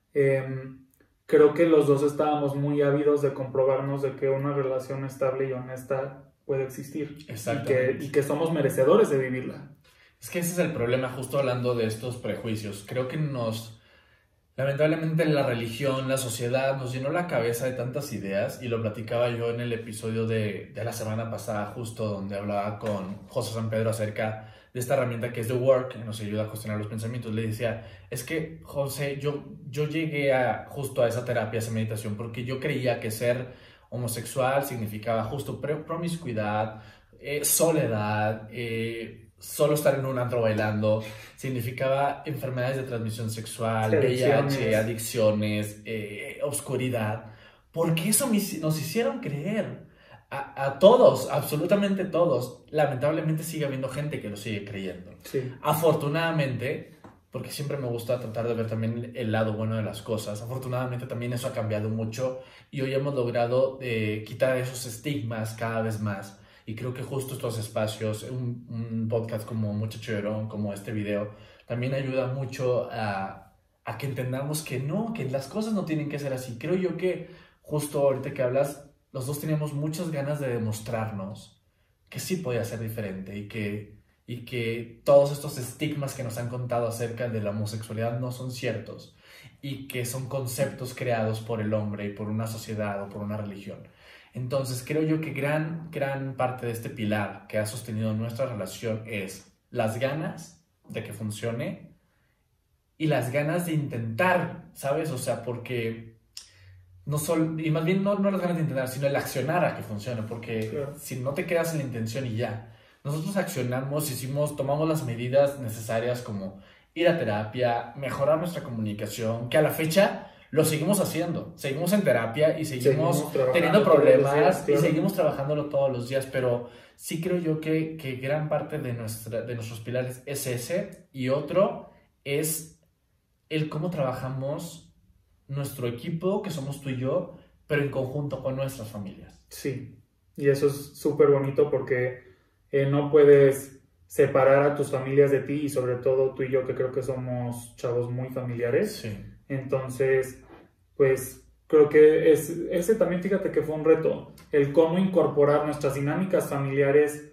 [SPEAKER 2] creo que los dos estábamos muy ávidos de comprobarnos de que una relación estable y honesta puede existir.
[SPEAKER 1] Exactamente.
[SPEAKER 2] Y que somos merecedores de vivirla.
[SPEAKER 1] Es que ese es el problema, justo hablando de estos prejuicios. Creo que lamentablemente la religión, la sociedad nos llenó la cabeza de tantas ideas y lo platicaba yo en el episodio de la semana pasada, justo donde hablaba con José San Pedro acerca de esta herramienta que es The Work, que nos ayuda a cuestionar los pensamientos. Le decía, es que José, yo llegué justo a esa terapia, a esa meditación, porque yo creía que ser homosexual significaba justo promiscuidad, soledad, solo estar en un antro bailando, significaba enfermedades de transmisión sexual, VIH, adicciones, oscuridad, porque eso nos hicieron creer a todos, absolutamente todos. Lamentablemente sigue habiendo gente que lo sigue creyendo.
[SPEAKER 2] Sí.
[SPEAKER 1] Afortunadamente, porque siempre me gusta tratar de ver también el lado bueno de las cosas, afortunadamente también eso ha cambiado mucho y hoy hemos logrado quitar esos estigmas cada vez más. Y creo que justo estos espacios, un podcast como Muchacho Llorón, como este video, también ayuda mucho a que entendamos que no, que las cosas no tienen que ser así. Creo yo que justo ahorita que hablas, los dos teníamos muchas ganas de demostrarnos que sí podía ser diferente y que todos estos estigmas que nos han contado acerca de la homosexualidad no son ciertos y que son conceptos creados por el hombre y por una sociedad o por una religión. Entonces creo yo que gran parte de este pilar que ha sostenido nuestra relación es las ganas de que funcione y las ganas de intentar, ¿sabes? O sea, porque no solo, y más bien no las ganas de intentar, sino el accionar a que funcione, porque claro, si no te quedas en la intención y ya, nosotros accionamos, tomamos las medidas necesarias como ir a terapia, mejorar nuestra comunicación, que a la fecha lo seguimos haciendo, seguimos en terapia y seguimos teniendo problemas días, claro, y seguimos trabajándolo todos los días, pero sí creo yo que gran parte de nuestros pilares es ese, y otro es el cómo trabajamos nuestro equipo, que somos tú y yo, pero en conjunto con nuestras familias.
[SPEAKER 2] Sí, y eso es súper bonito porque no puedes separar a tus familias de ti y sobre todo tú y yo que creo que somos chavos muy familiares.
[SPEAKER 1] Sí.
[SPEAKER 2] Entonces, pues creo que ese también, fíjate que fue un reto, el cómo incorporar nuestras dinámicas familiares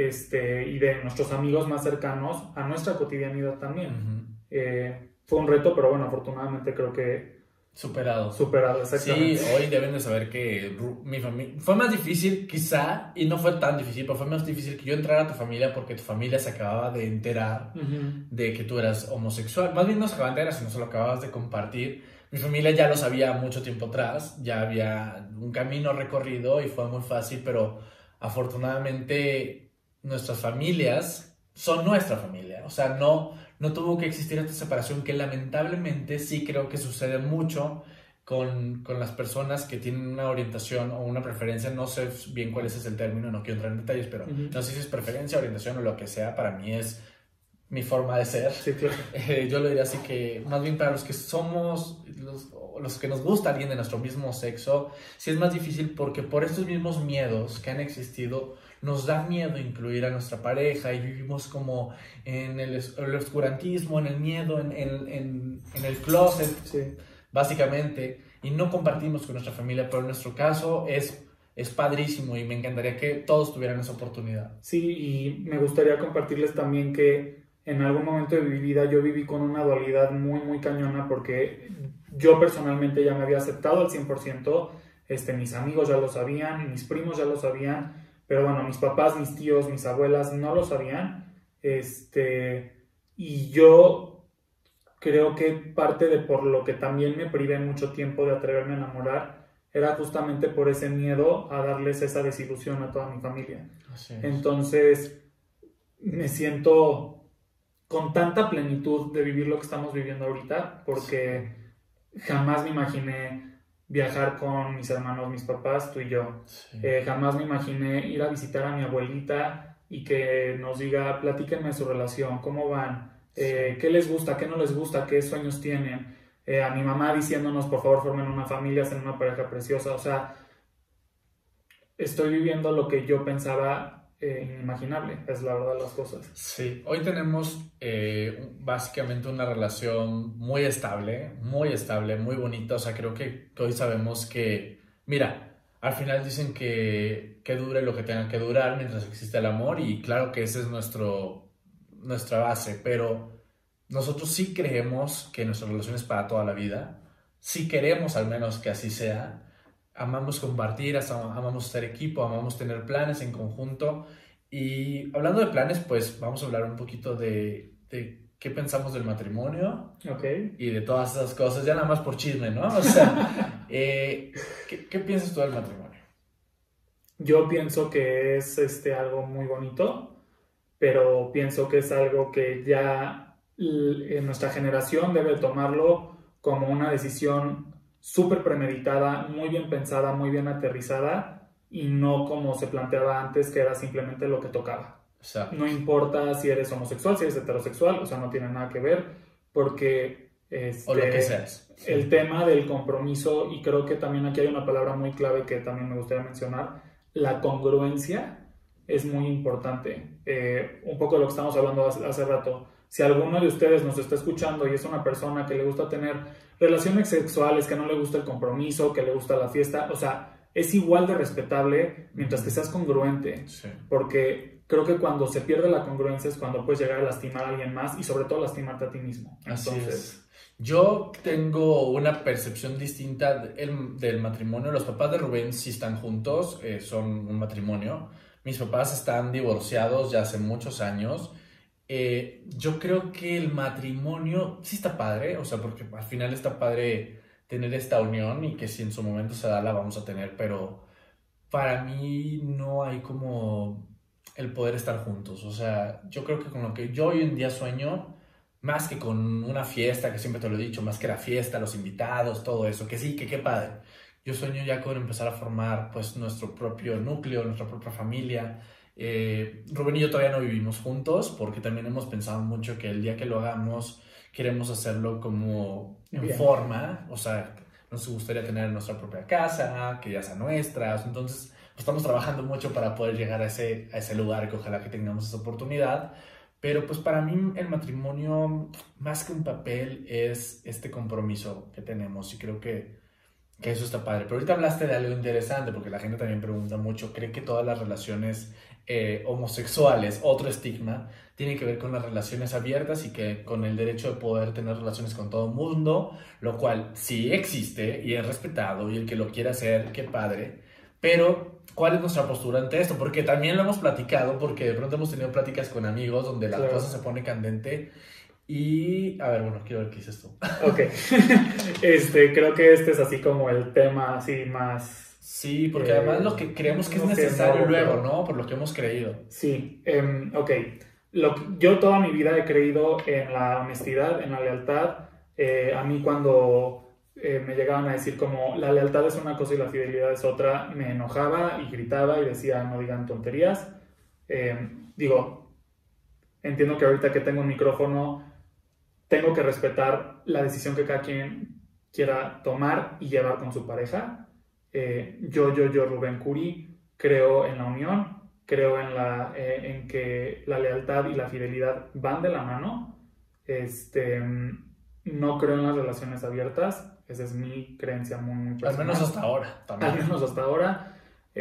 [SPEAKER 2] y de nuestros amigos más cercanos a nuestra cotidianidad también. Fue un reto, pero bueno, afortunadamente creo que Superado, exactamente.
[SPEAKER 1] Sí, hoy deben de saber que mi familia fue más difícil quizá, y no fue tan difícil, pero fue más difícil que yo entrara a tu familia porque tu familia se acababa de enterar de que tú eras homosexual. Más bien no se acababa de enterar, sino se lo acababas de compartir. Mi familia ya lo sabía mucho tiempo atrás, ya había un camino recorrido y fue muy fácil, pero afortunadamente nuestras familias son nuestra familia. O sea, no tuvo que existir esta separación que lamentablemente sí creo que sucede mucho con las personas que tienen una orientación o una preferencia, no sé bien cuál es el término, no quiero entrar en detalles, pero no sé si es preferencia, orientación o lo que sea, para mí es mi forma de ser.
[SPEAKER 2] Sí, claro.
[SPEAKER 1] Yo lo diría así que más bien para los que somos, los que nos gusta alguien de nuestro mismo sexo, sí es más difícil porque por estos mismos miedos que han existido, nos da miedo incluir a nuestra pareja y vivimos como en el oscurantismo, en el miedo, en el closet,
[SPEAKER 2] sí,
[SPEAKER 1] básicamente, y no compartimos con nuestra familia, pero en nuestro caso es padrísimo y me encantaría que todos tuvieran esa oportunidad.
[SPEAKER 2] Sí, y me gustaría compartirles también que en algún momento de mi vida yo viví con una dualidad muy, muy cañona porque yo personalmente ya me había aceptado al 100%, mis amigos ya lo sabían, mis primos ya lo sabían, pero bueno, mis papás, mis tíos, mis abuelas no lo sabían, y yo creo que parte de por lo que también me privé mucho tiempo de atreverme a enamorar era justamente por ese miedo a darles esa desilusión a toda mi familia.
[SPEAKER 1] Así es.
[SPEAKER 2] Entonces me siento con tanta plenitud de vivir lo que estamos viviendo ahorita, porque jamás me imaginé viajar con mis hermanos, mis papás, tú y yo.
[SPEAKER 1] Sí.
[SPEAKER 2] Jamás me imaginé ir a visitar a mi abuelita y que nos diga, platíquenme de su relación, cómo van, qué les gusta, qué no les gusta, qué sueños tienen. A mi mamá diciéndonos, por favor, formen una familia, sean una pareja preciosa. O sea, estoy viviendo lo que yo pensaba inimaginable, es la verdad las cosas.
[SPEAKER 1] Sí, hoy tenemos básicamente una relación muy estable, muy bonita. O sea, creo que hoy sabemos que, mira, al final dicen que dure lo que tenga que durar mientras existe el amor, y claro que esa es nuestra base, pero nosotros sí creemos que nuestra relación es para toda la vida, sí queremos al menos que así sea. Amamos compartir, amamos ser equipo, amamos tener planes en conjunto. Y hablando de planes, pues vamos a hablar un poquito de qué pensamos del matrimonio.
[SPEAKER 2] Okay.
[SPEAKER 1] Y de todas esas cosas, ya nada más por chisme, ¿no? O sea, ¿qué piensas tú del matrimonio?
[SPEAKER 2] Yo pienso que es algo muy bonito, pero pienso que es algo que ya en nuestra generación debe tomarlo como una decisión súper premeditada, muy bien pensada, muy bien aterrizada, y no como se planteaba antes, que era simplemente lo que tocaba.
[SPEAKER 1] Exacto.
[SPEAKER 2] No importa si eres homosexual, si eres heterosexual, o sea, no tiene nada que ver, porque
[SPEAKER 1] o lo que seas.
[SPEAKER 2] el tema del compromiso, y creo que también aquí hay una palabra muy clave que también me gustaría mencionar, la congruencia es muy importante. Un poco de lo que estamos hablando hace rato. Si alguno de ustedes nos está escuchando y es una persona que le gusta tener relaciones sexuales, que no le gusta el compromiso, que le gusta la fiesta, o sea, es igual de respetable mientras que seas congruente.
[SPEAKER 1] Sí.
[SPEAKER 2] Porque creo que cuando se pierde la congruencia es cuando puedes llegar a lastimar a alguien más, y sobre todo lastimarte a ti mismo.
[SPEAKER 1] Así
[SPEAKER 2] Entonces,
[SPEAKER 1] es. Yo tengo una percepción distinta del matrimonio. Los papás de Rubén sí están juntos, son un matrimonio. Mis papás están divorciados ya hace muchos años. Yo creo que el matrimonio sí está padre, o sea, porque al final está padre tener esta unión, y que si en su momento se da la vamos a tener, pero para mí no hay como el poder estar juntos. O sea, yo creo que con lo que yo hoy en día sueño, más que con una fiesta, que siempre te lo he dicho, más que la fiesta, los invitados, todo eso, que sí, que qué padre. Yo sueño ya con empezar a formar pues nuestro propio núcleo, nuestra propia familia. Rubén y yo todavía no vivimos juntos, porque también hemos pensado mucho que el día que lo hagamos queremos hacerlo como en forma, o sea, nos gustaría tener nuestra propia casa, que ya sea nuestra. Entonces pues, estamos trabajando mucho para poder llegar a ese lugar, que ojalá que tengamos esa oportunidad. Pero pues para mí el matrimonio, más que un papel, es este compromiso que tenemos, y creo que eso está padre. Pero ahorita hablaste de algo interesante, porque la gente también pregunta mucho, ¿cree que todas las relaciones homosexuales, otro estigma, tienen que ver con las relaciones abiertas y que con el derecho de poder tener relaciones con todo el mundo? Lo cual sí existe y es respetado, y el que lo quiera hacer, qué padre. Pero ¿cuál es nuestra postura ante esto? Porque también lo hemos platicado, porque de pronto hemos tenido pláticas con amigos donde la cosa se pone candente. Y, a ver, bueno, quiero ver qué dices tú.
[SPEAKER 2] Ok. Creo que este es así como el tema así más...
[SPEAKER 1] Sí, porque además lo que creemos que es necesario luego, ¿no? Por lo que hemos creído.
[SPEAKER 2] Sí, ok. Yo toda mi vida he creído en la honestidad, en la lealtad. A mí cuando me llegaban a decir como la lealtad es una cosa y la fidelidad es otra, me enojaba y gritaba y decía no digan tonterías. Entiendo que ahorita que tengo un micrófono tengo que respetar la decisión que cada quien quiera tomar y llevar con su pareja. Yo, Rubén Curi, creo en la unión, creo en que la lealtad y la fidelidad van de la mano. No creo en las relaciones abiertas, esa es mi creencia muy personal.
[SPEAKER 1] Al menos hasta ahora. También.
[SPEAKER 2] Al menos hasta ahora.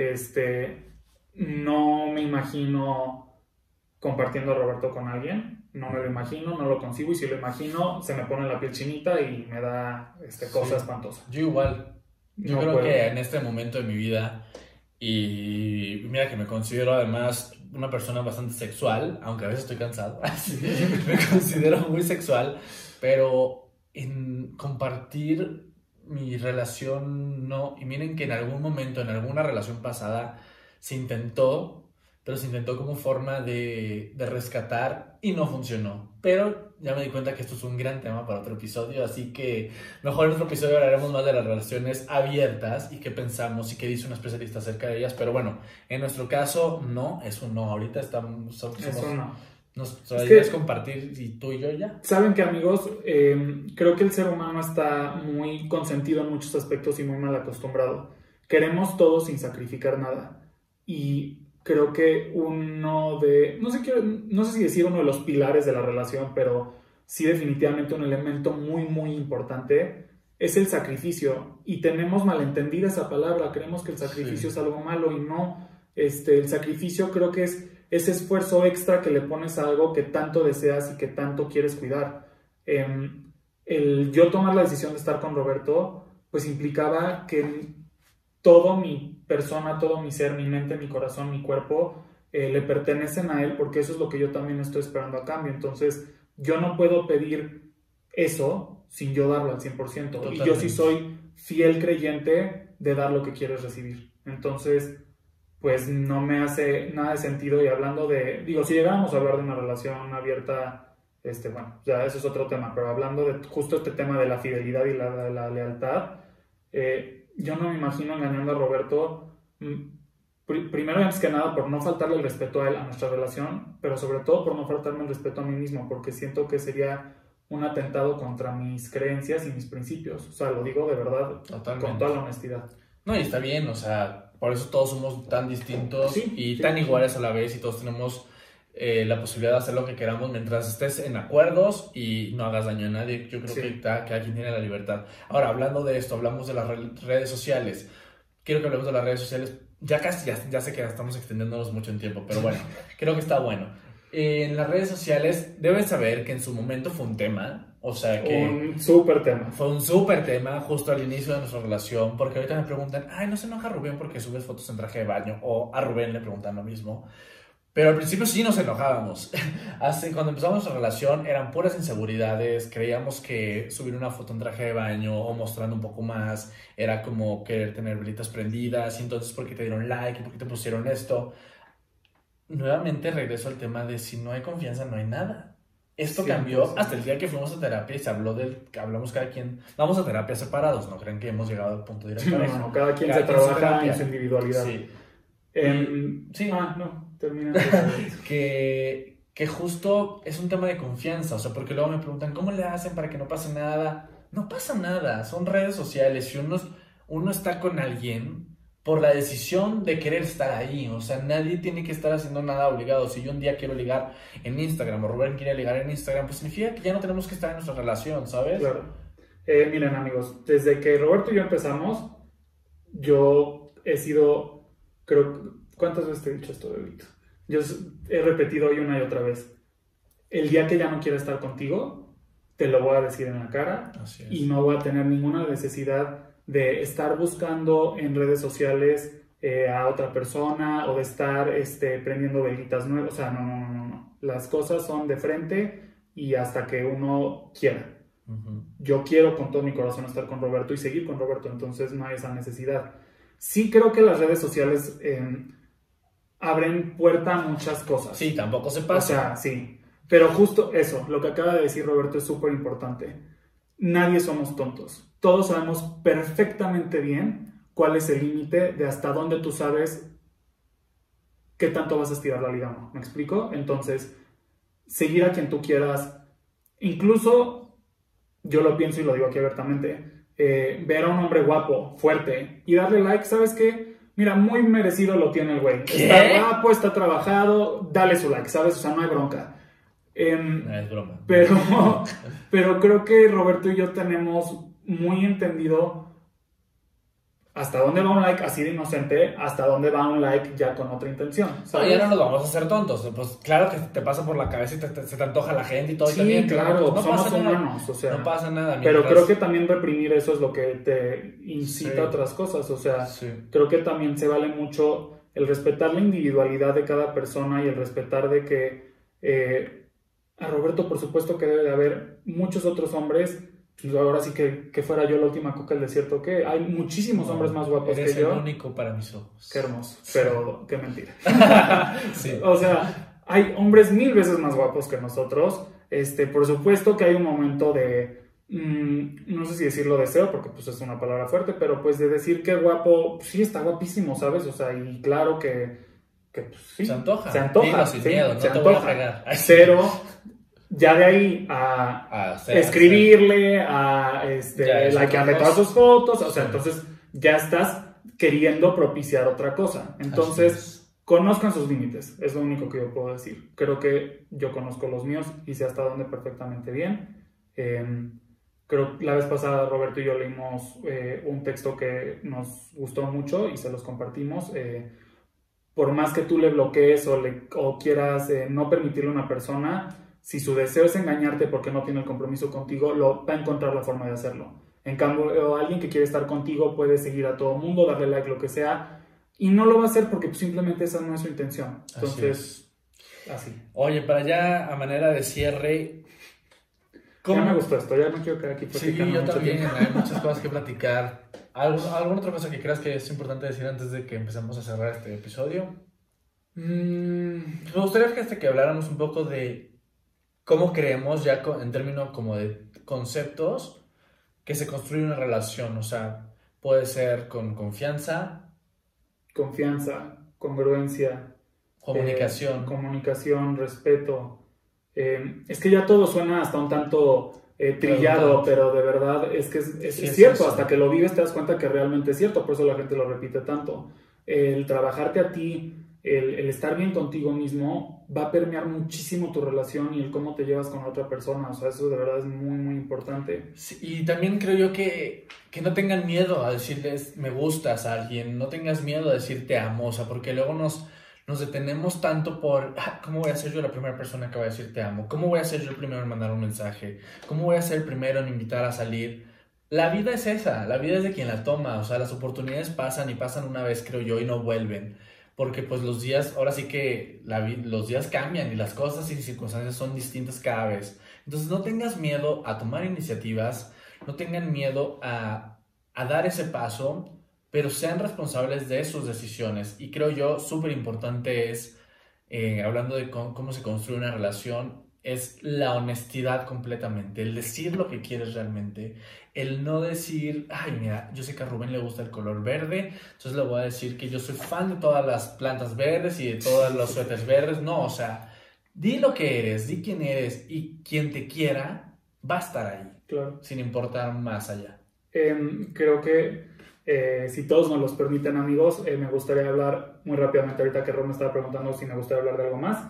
[SPEAKER 2] No me imagino compartiendo a Roberto con alguien. No me lo imagino, no lo concibo, y si lo imagino se me pone la piel chinita y me da cosa espantosa.
[SPEAKER 1] Yo igual. Yo creo que en este momento de mi vida, y mira que me considero además una persona bastante sexual, aunque a veces estoy cansado. Me considero muy sexual, pero en compartir mi relación no. Y miren que en algún momento, en alguna relación pasada, se intentó, pero se intentó como forma de rescatar y no funcionó. Pero ya me di cuenta que esto es un gran tema para otro episodio, así que mejor en otro episodio hablaremos más de las relaciones abiertas y qué pensamos y qué dice un especialista acerca de ellas. Pero bueno, en nuestro caso, no, eso no. Ahorita estamos...
[SPEAKER 2] Eso no.
[SPEAKER 1] Nuestra idea es compartir y tú y yo ya.
[SPEAKER 2] Saben que, amigos, creo que el ser humano está muy consentido en muchos aspectos y muy mal acostumbrado. Queremos todo sin sacrificar nada. Y creo que no sé si decir uno de los pilares de la relación, pero sí definitivamente un elemento muy, muy importante es el sacrificio. Y tenemos malentendida esa palabra. Creemos que el sacrificio es algo malo y no. El sacrificio creo que es ese esfuerzo extra que le pones a algo que tanto deseas y que tanto quieres cuidar. El yo tomar la decisión de estar con Roberto, pues implicaba que todo mi persona, todo mi ser, mi mente, mi corazón, mi cuerpo, le pertenecen a él, porque eso es lo que yo también estoy esperando a cambio. Entonces, yo no puedo pedir eso sin yo darlo al 100%. Totalmente. Y yo sí soy fiel creyente de dar lo que quieres recibir. Entonces, pues no me hace nada de sentido. Y hablando de, si llegáramos a hablar de una relación abierta, bueno, ya eso es otro tema, pero hablando de justo este tema de la fidelidad y la lealtad, yo no me imagino engañando a Roberto, primero y antes que nada por no faltarle el respeto a él, a nuestra relación, pero sobre todo por no faltarme el respeto a mí mismo, porque siento que sería un atentado contra mis creencias y mis principios. O sea, lo digo de verdad, totalmente, con toda la honestidad.
[SPEAKER 1] No, y está bien, o sea, por eso todos somos tan distintos tan iguales a la vez, y todos tenemos la posibilidad de hacer lo que queramos mientras estés en acuerdos y no hagas daño a nadie. Yo creo que cada quien tiene la libertad. Ahora, hablando de esto, hablamos de las redes sociales. Quiero que hablemos de las redes sociales. Ya sé que estamos extendiéndonos mucho en tiempo, pero bueno, creo que está bueno. En las redes sociales deben saber que en su momento fue un tema, o sea que...
[SPEAKER 2] Un súper tema.
[SPEAKER 1] Fue un súper tema justo al inicio de nuestra relación, porque ahorita me preguntan, ¿no se enoja Rubén porque subes fotos en traje de baño? O a Rubén le preguntan lo mismo. Pero al principio sí nos enojábamos. Cuando empezamos nuestra relación eran puras inseguridades. Creíamos que subir una foto en traje de baño o mostrando un poco más era como querer tener velitas prendidas. Y entonces, ¿por qué te dieron like? ¿Y por qué te pusieron esto? Nuevamente regreso al tema de si no hay confianza, no hay nada. Esto cambió hasta el día que fuimos a terapia y se habló hablamos cada quien. Vamos a terapia separados, no creen que hemos llegado al punto directo.
[SPEAKER 2] No, cada quien se trabaja en su individualidad. Termina.
[SPEAKER 1] que justo es un tema de confianza, o sea, porque luego me preguntan, ¿cómo le hacen para que no pase nada? No pasa nada, son redes sociales. Si uno está con alguien por la decisión de querer estar ahí, o sea, nadie tiene que estar haciendo nada obligado. Si yo un día quiero ligar en Instagram o Rubén quiere ligar en Instagram, pues significa que ya no tenemos que estar en nuestra relación, ¿sabes?
[SPEAKER 2] Claro. Miren, amigos, desde que Roberto y yo empezamos, yo he sido, ¿cuántas veces te he dicho esto, Bebito? Yo he repetido hoy una y otra vez. El día que ya no quiera estar contigo, te lo voy a decir en la cara.
[SPEAKER 1] Así es.
[SPEAKER 2] Y no voy a tener ninguna necesidad de estar buscando en redes sociales a otra persona o de estar prendiendo velitas nuevas. O sea, no. Las cosas son de frente y hasta que uno quiera.
[SPEAKER 1] Uh-huh.
[SPEAKER 2] Yo quiero con todo mi corazón estar con Roberto y seguir con Roberto, entonces no hay esa necesidad. Sí creo que las redes sociales abren puerta a muchas cosas.
[SPEAKER 1] Sí, tampoco se pasa.
[SPEAKER 2] O sea, sí. Pero justo eso, lo que acaba de decir Roberto es súper importante. Nadie somos tontos. Todos sabemos perfectamente bien cuál es el límite de hasta dónde tú sabes qué tanto vas a estirar la liga, ¿no? ¿Me explico? Entonces, seguir a quien tú quieras, incluso, yo lo pienso y lo digo aquí abiertamente, ver a un hombre guapo, fuerte, y darle like, ¿sabes qué? Mira, muy merecido lo tiene el güey.
[SPEAKER 1] ¿Qué?
[SPEAKER 2] Está guapo, está trabajado, dale su like, ¿sabes? O sea, no hay bronca.
[SPEAKER 1] No, es broma.
[SPEAKER 2] Pero creo que Roberto y yo tenemos muy entendido hasta dónde va un like así de inocente, hasta dónde va un like ya con otra intención, ¿sabes?
[SPEAKER 1] No, ya no nos vamos a hacer tontos. Pues claro que te pasa por la cabeza y se te antoja la gente y todo.
[SPEAKER 2] Sí,
[SPEAKER 1] y también,
[SPEAKER 2] claro,
[SPEAKER 1] no
[SPEAKER 2] somos
[SPEAKER 1] pasa
[SPEAKER 2] humanos,
[SPEAKER 1] nada.
[SPEAKER 2] o sea.
[SPEAKER 1] No pasa nada.
[SPEAKER 2] Pero creo que también reprimir eso es lo que te incita a otras cosas, o sea, creo que también se vale mucho el respetar la individualidad de cada persona y el respetar de que a Roberto, por supuesto que debe de haber muchos otros hombres. Pues ahora sí que fuera yo la última coca del desierto, que hay muchísimos hombres más guapos que yo.
[SPEAKER 1] Eres el único para mis ojos.
[SPEAKER 2] Qué hermoso, pero qué mentira.
[SPEAKER 1] Sí.
[SPEAKER 2] O sea, hay hombres 1000 veces más guapos que nosotros. Por supuesto que hay un momento de, no sé si decirlo deseo, porque pues es una palabra fuerte, pero pues de decir que guapo, pues, sí está guapísimo, ¿sabes? O sea, y claro que pues, sí.
[SPEAKER 1] Se antoja.
[SPEAKER 2] Se antoja.
[SPEAKER 1] Dilo sin miedo, no te voy a pegar.
[SPEAKER 2] Pero ya de ahí a escribirle, a likearle todas sus fotos, o sea, entonces ya estás queriendo propiciar otra cosa. Entonces, conozcan sus límites, es lo único que yo puedo decir. Creo que yo conozco los míos y sé hasta dónde perfectamente bien. Creo que la vez pasada Roberto y yo leímos un texto que nos gustó mucho y se los compartimos. Por más que tú le bloquees o quieras no permitirle a una persona, si su deseo es engañarte porque no tiene el compromiso contigo, va a encontrar la forma de hacerlo. En cambio, alguien que quiere estar contigo puede seguir a todo mundo, darle like, lo que sea, y no lo va a hacer porque simplemente esa no es su intención. Entonces, así.
[SPEAKER 1] Oye, para ya a manera de cierre...
[SPEAKER 2] Ya me gustó esto, ya no quiero quedar aquí platicando.
[SPEAKER 1] Sí, yo
[SPEAKER 2] mucho
[SPEAKER 1] también,
[SPEAKER 2] tiempo.
[SPEAKER 1] hay muchas cosas que platicar. ¿Alguna otra cosa que creas que es importante decir antes de que empecemos a cerrar este episodio? Me gustaría que habláramos un poco de cómo creemos, ya en términos como de conceptos, que se construye una relación. O sea, puede ser con confianza,
[SPEAKER 2] congruencia,
[SPEAKER 1] comunicación,
[SPEAKER 2] respeto. Es que ya todo suena hasta un tanto trillado, pero de verdad es que es cierto. Hasta que lo vives te das cuenta que realmente es cierto, por eso la gente lo repite tanto. El trabajarte a ti, el estar bien contigo mismo va a permear muchísimo tu relación y el cómo te llevas con otra persona. O sea, eso de verdad es muy, muy importante.
[SPEAKER 1] Sí, y también creo yo que no tengan miedo a decirles me gustas a alguien, no tengas miedo a decir te amo, o sea, porque luego nos detenemos tanto por ¿cómo voy a ser yo la primera persona que va a decir te amo? ¿Cómo voy a ser yo el primero en mandar un mensaje? ¿Cómo voy a ser el primero en invitar a salir? La vida es esa, la vida es de quien la toma, o sea, las oportunidades pasan y pasan una vez, creo yo, y no vuelven. Porque pues los días, ahora sí que los días cambian y las cosas y circunstancias son distintas cada vez. Entonces no tengas miedo a tomar iniciativas, no tengan miedo a dar ese paso, pero sean responsables de sus decisiones. Y creo yo, súper importante es, hablando de cómo se construye una relación, es la honestidad completamente, el decir lo que quieres realmente, el no decir, ay mira, yo sé que a Rubén le gusta el color verde, entonces le voy a decir que yo soy fan de todas las plantas verdes y de todos los suéteres verdes. No, o sea, di lo que eres, di quién eres, y quien te quiera va a estar ahí,
[SPEAKER 2] claro,
[SPEAKER 1] sin importar más allá.
[SPEAKER 2] Creo que si todos nos los permiten, amigos, me gustaría hablar muy rápidamente ahorita que Ron me estaba preguntando si me gustaría hablar de algo más.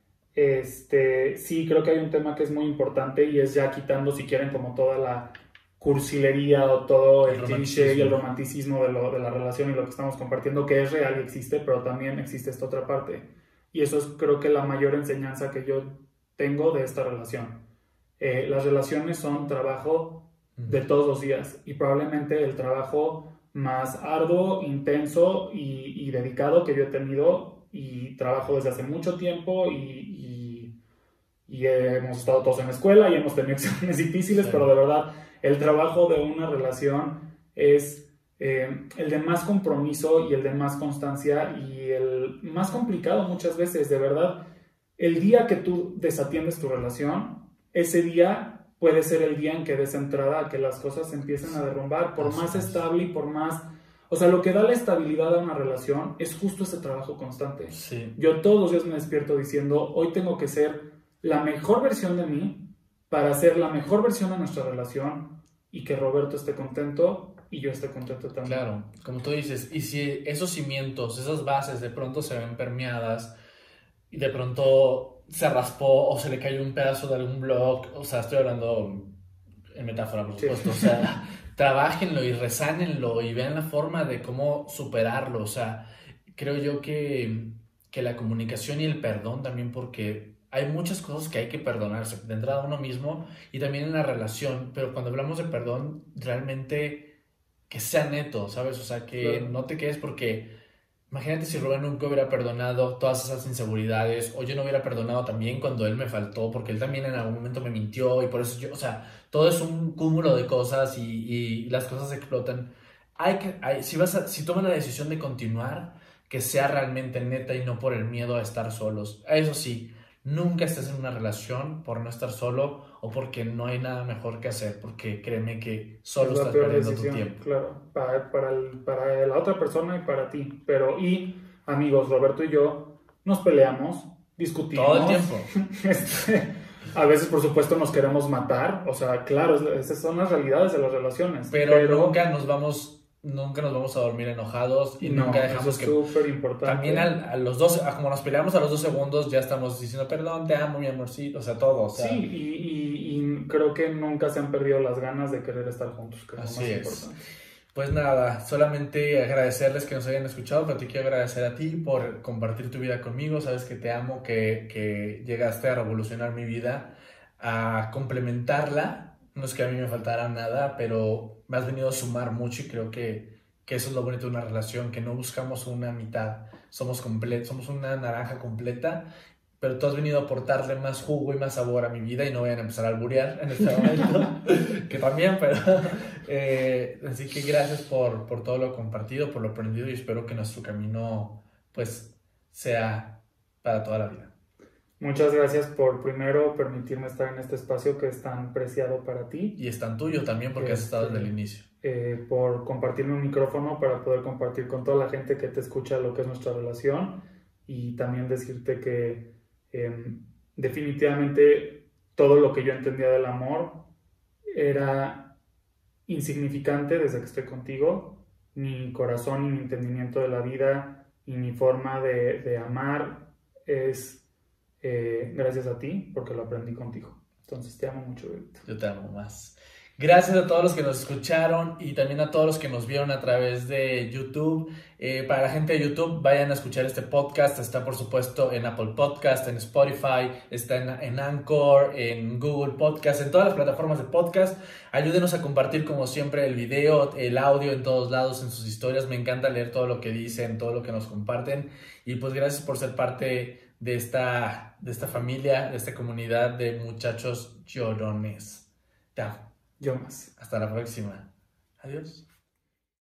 [SPEAKER 2] Sí, creo que hay un tema que es muy importante y es ya quitando, si quieren, como toda la cursilería o todo el cliché y el romanticismo de la relación y lo que estamos compartiendo, que es real y existe, pero también existe esta otra parte. Y eso es, creo que, la mayor enseñanza que yo tengo de esta relación. Las relaciones son trabajo de todos los días y probablemente el trabajo más arduo, intenso y dedicado que yo he tenido, y trabajo desde hace mucho tiempo y hemos estado todos en la escuela y hemos tenido exámenes difíciles, pero de verdad el trabajo de una relación es el de más compromiso y el de más constancia y el más complicado muchas veces. De verdad, el día que tú desatiendes tu relación, ese día puede ser el día en que des entrada a que las cosas empiecen a derrumbar, por más estable y por más... O sea, lo que da la estabilidad a una relación es justo ese trabajo constante.
[SPEAKER 1] Sí.
[SPEAKER 2] Yo todos los días me despierto diciendo, hoy tengo que ser la mejor versión de mí para ser la mejor versión de nuestra relación y que Roberto esté contento y yo esté contento también.
[SPEAKER 1] Claro, como tú dices, y si esos cimientos, esas bases de pronto se ven permeadas y de pronto se raspó o se le cayó un pedazo de algún blog, o sea, estoy hablando en metáfora, por supuesto, o sea, trabájenlo y resánenlo y vean la forma de cómo superarlo. O sea, creo yo que la comunicación y el perdón también, porque hay muchas cosas que hay que perdonarse, de entrada uno mismo y también en la relación, pero cuando hablamos de perdón, realmente que sea neto, ¿sabes? O sea, que no te quedes porque Imagínate si Rubén nunca hubiera perdonado todas esas inseguridades, o yo no hubiera perdonado también cuando él me faltó, porque él también en algún momento me mintió y por eso yo, o sea, todo es un cúmulo de cosas y las cosas explotan. Si toman la decisión de continuar, que sea realmente neta y no por el miedo a estar solos. Eso sí, nunca estés en una relación por no estar solo o porque no hay nada mejor que hacer, porque créeme que solo
[SPEAKER 2] Es la
[SPEAKER 1] estás
[SPEAKER 2] peor
[SPEAKER 1] perdiendo tu
[SPEAKER 2] decisión,
[SPEAKER 1] tiempo.
[SPEAKER 2] claro, para la otra persona y para ti. Amigos, Roberto y yo nos peleamos, discutimos.
[SPEAKER 1] Todo el tiempo.
[SPEAKER 2] A veces, por supuesto, nos queremos matar. O sea, claro, esas son las realidades de las relaciones.
[SPEAKER 1] Pero nunca nos vamos a dormir enojados y
[SPEAKER 2] no,
[SPEAKER 1] nunca dejamos
[SPEAKER 2] eso es
[SPEAKER 1] que...
[SPEAKER 2] súper importante.
[SPEAKER 1] También a los dos, como nos peleamos a los 2 segundos, ya estamos diciendo, perdón, te amo, mi amorcito, o sea, todo. O sea,
[SPEAKER 2] sí, y creo que nunca se han perdido las ganas de querer estar juntos, que es lo más
[SPEAKER 1] así es.
[SPEAKER 2] importante.
[SPEAKER 1] Pues nada, solamente agradecerles que nos hayan escuchado, pero te quiero agradecer a ti por compartir tu vida conmigo. Sabes que te amo, que llegaste a revolucionar mi vida, a complementarla. No es que a mí me faltara nada, pero me has venido a sumar mucho y creo que eso es lo bonito de una relación, que no buscamos una mitad, somos una naranja completa, pero tú has venido a aportarle más jugo y más sabor a mi vida y no vayan a empezar a alburear en este momento, que también, pero así que gracias por todo lo compartido, por lo aprendido y espero que nuestro camino pues sea para toda la vida.
[SPEAKER 2] Muchas gracias por primero permitirme estar en este espacio que es tan preciado para ti.
[SPEAKER 1] Y es tan tuyo también porque has estado desde el inicio.
[SPEAKER 2] Por compartirme un micrófono para poder compartir con toda la gente que te escucha lo que es nuestra relación y también decirte que definitivamente todo lo que yo entendía del amor era insignificante desde que estoy contigo. Mi corazón y mi entendimiento de la vida y mi forma de amar es gracias a ti porque lo aprendí contigo. Entonces te amo mucho, Benito.
[SPEAKER 1] Yo te amo más. Gracias a todos los que nos escucharon y también a todos los que nos vieron a través de YouTube. Para la gente de YouTube, vayan a escuchar este podcast. Está, por supuesto, en Apple Podcast, en Spotify, está en Anchor, en Google Podcast, en todas las plataformas de podcast. Ayúdenos a compartir, como siempre, el video, el audio en todos lados, en sus historias. Me encanta leer todo lo que dicen, todo lo que nos comparten. Y pues gracias por ser parte de esta familia, de esta comunidad de muchachos llorones. Te amo.
[SPEAKER 2] Yo más.
[SPEAKER 1] Hasta la próxima. Adiós.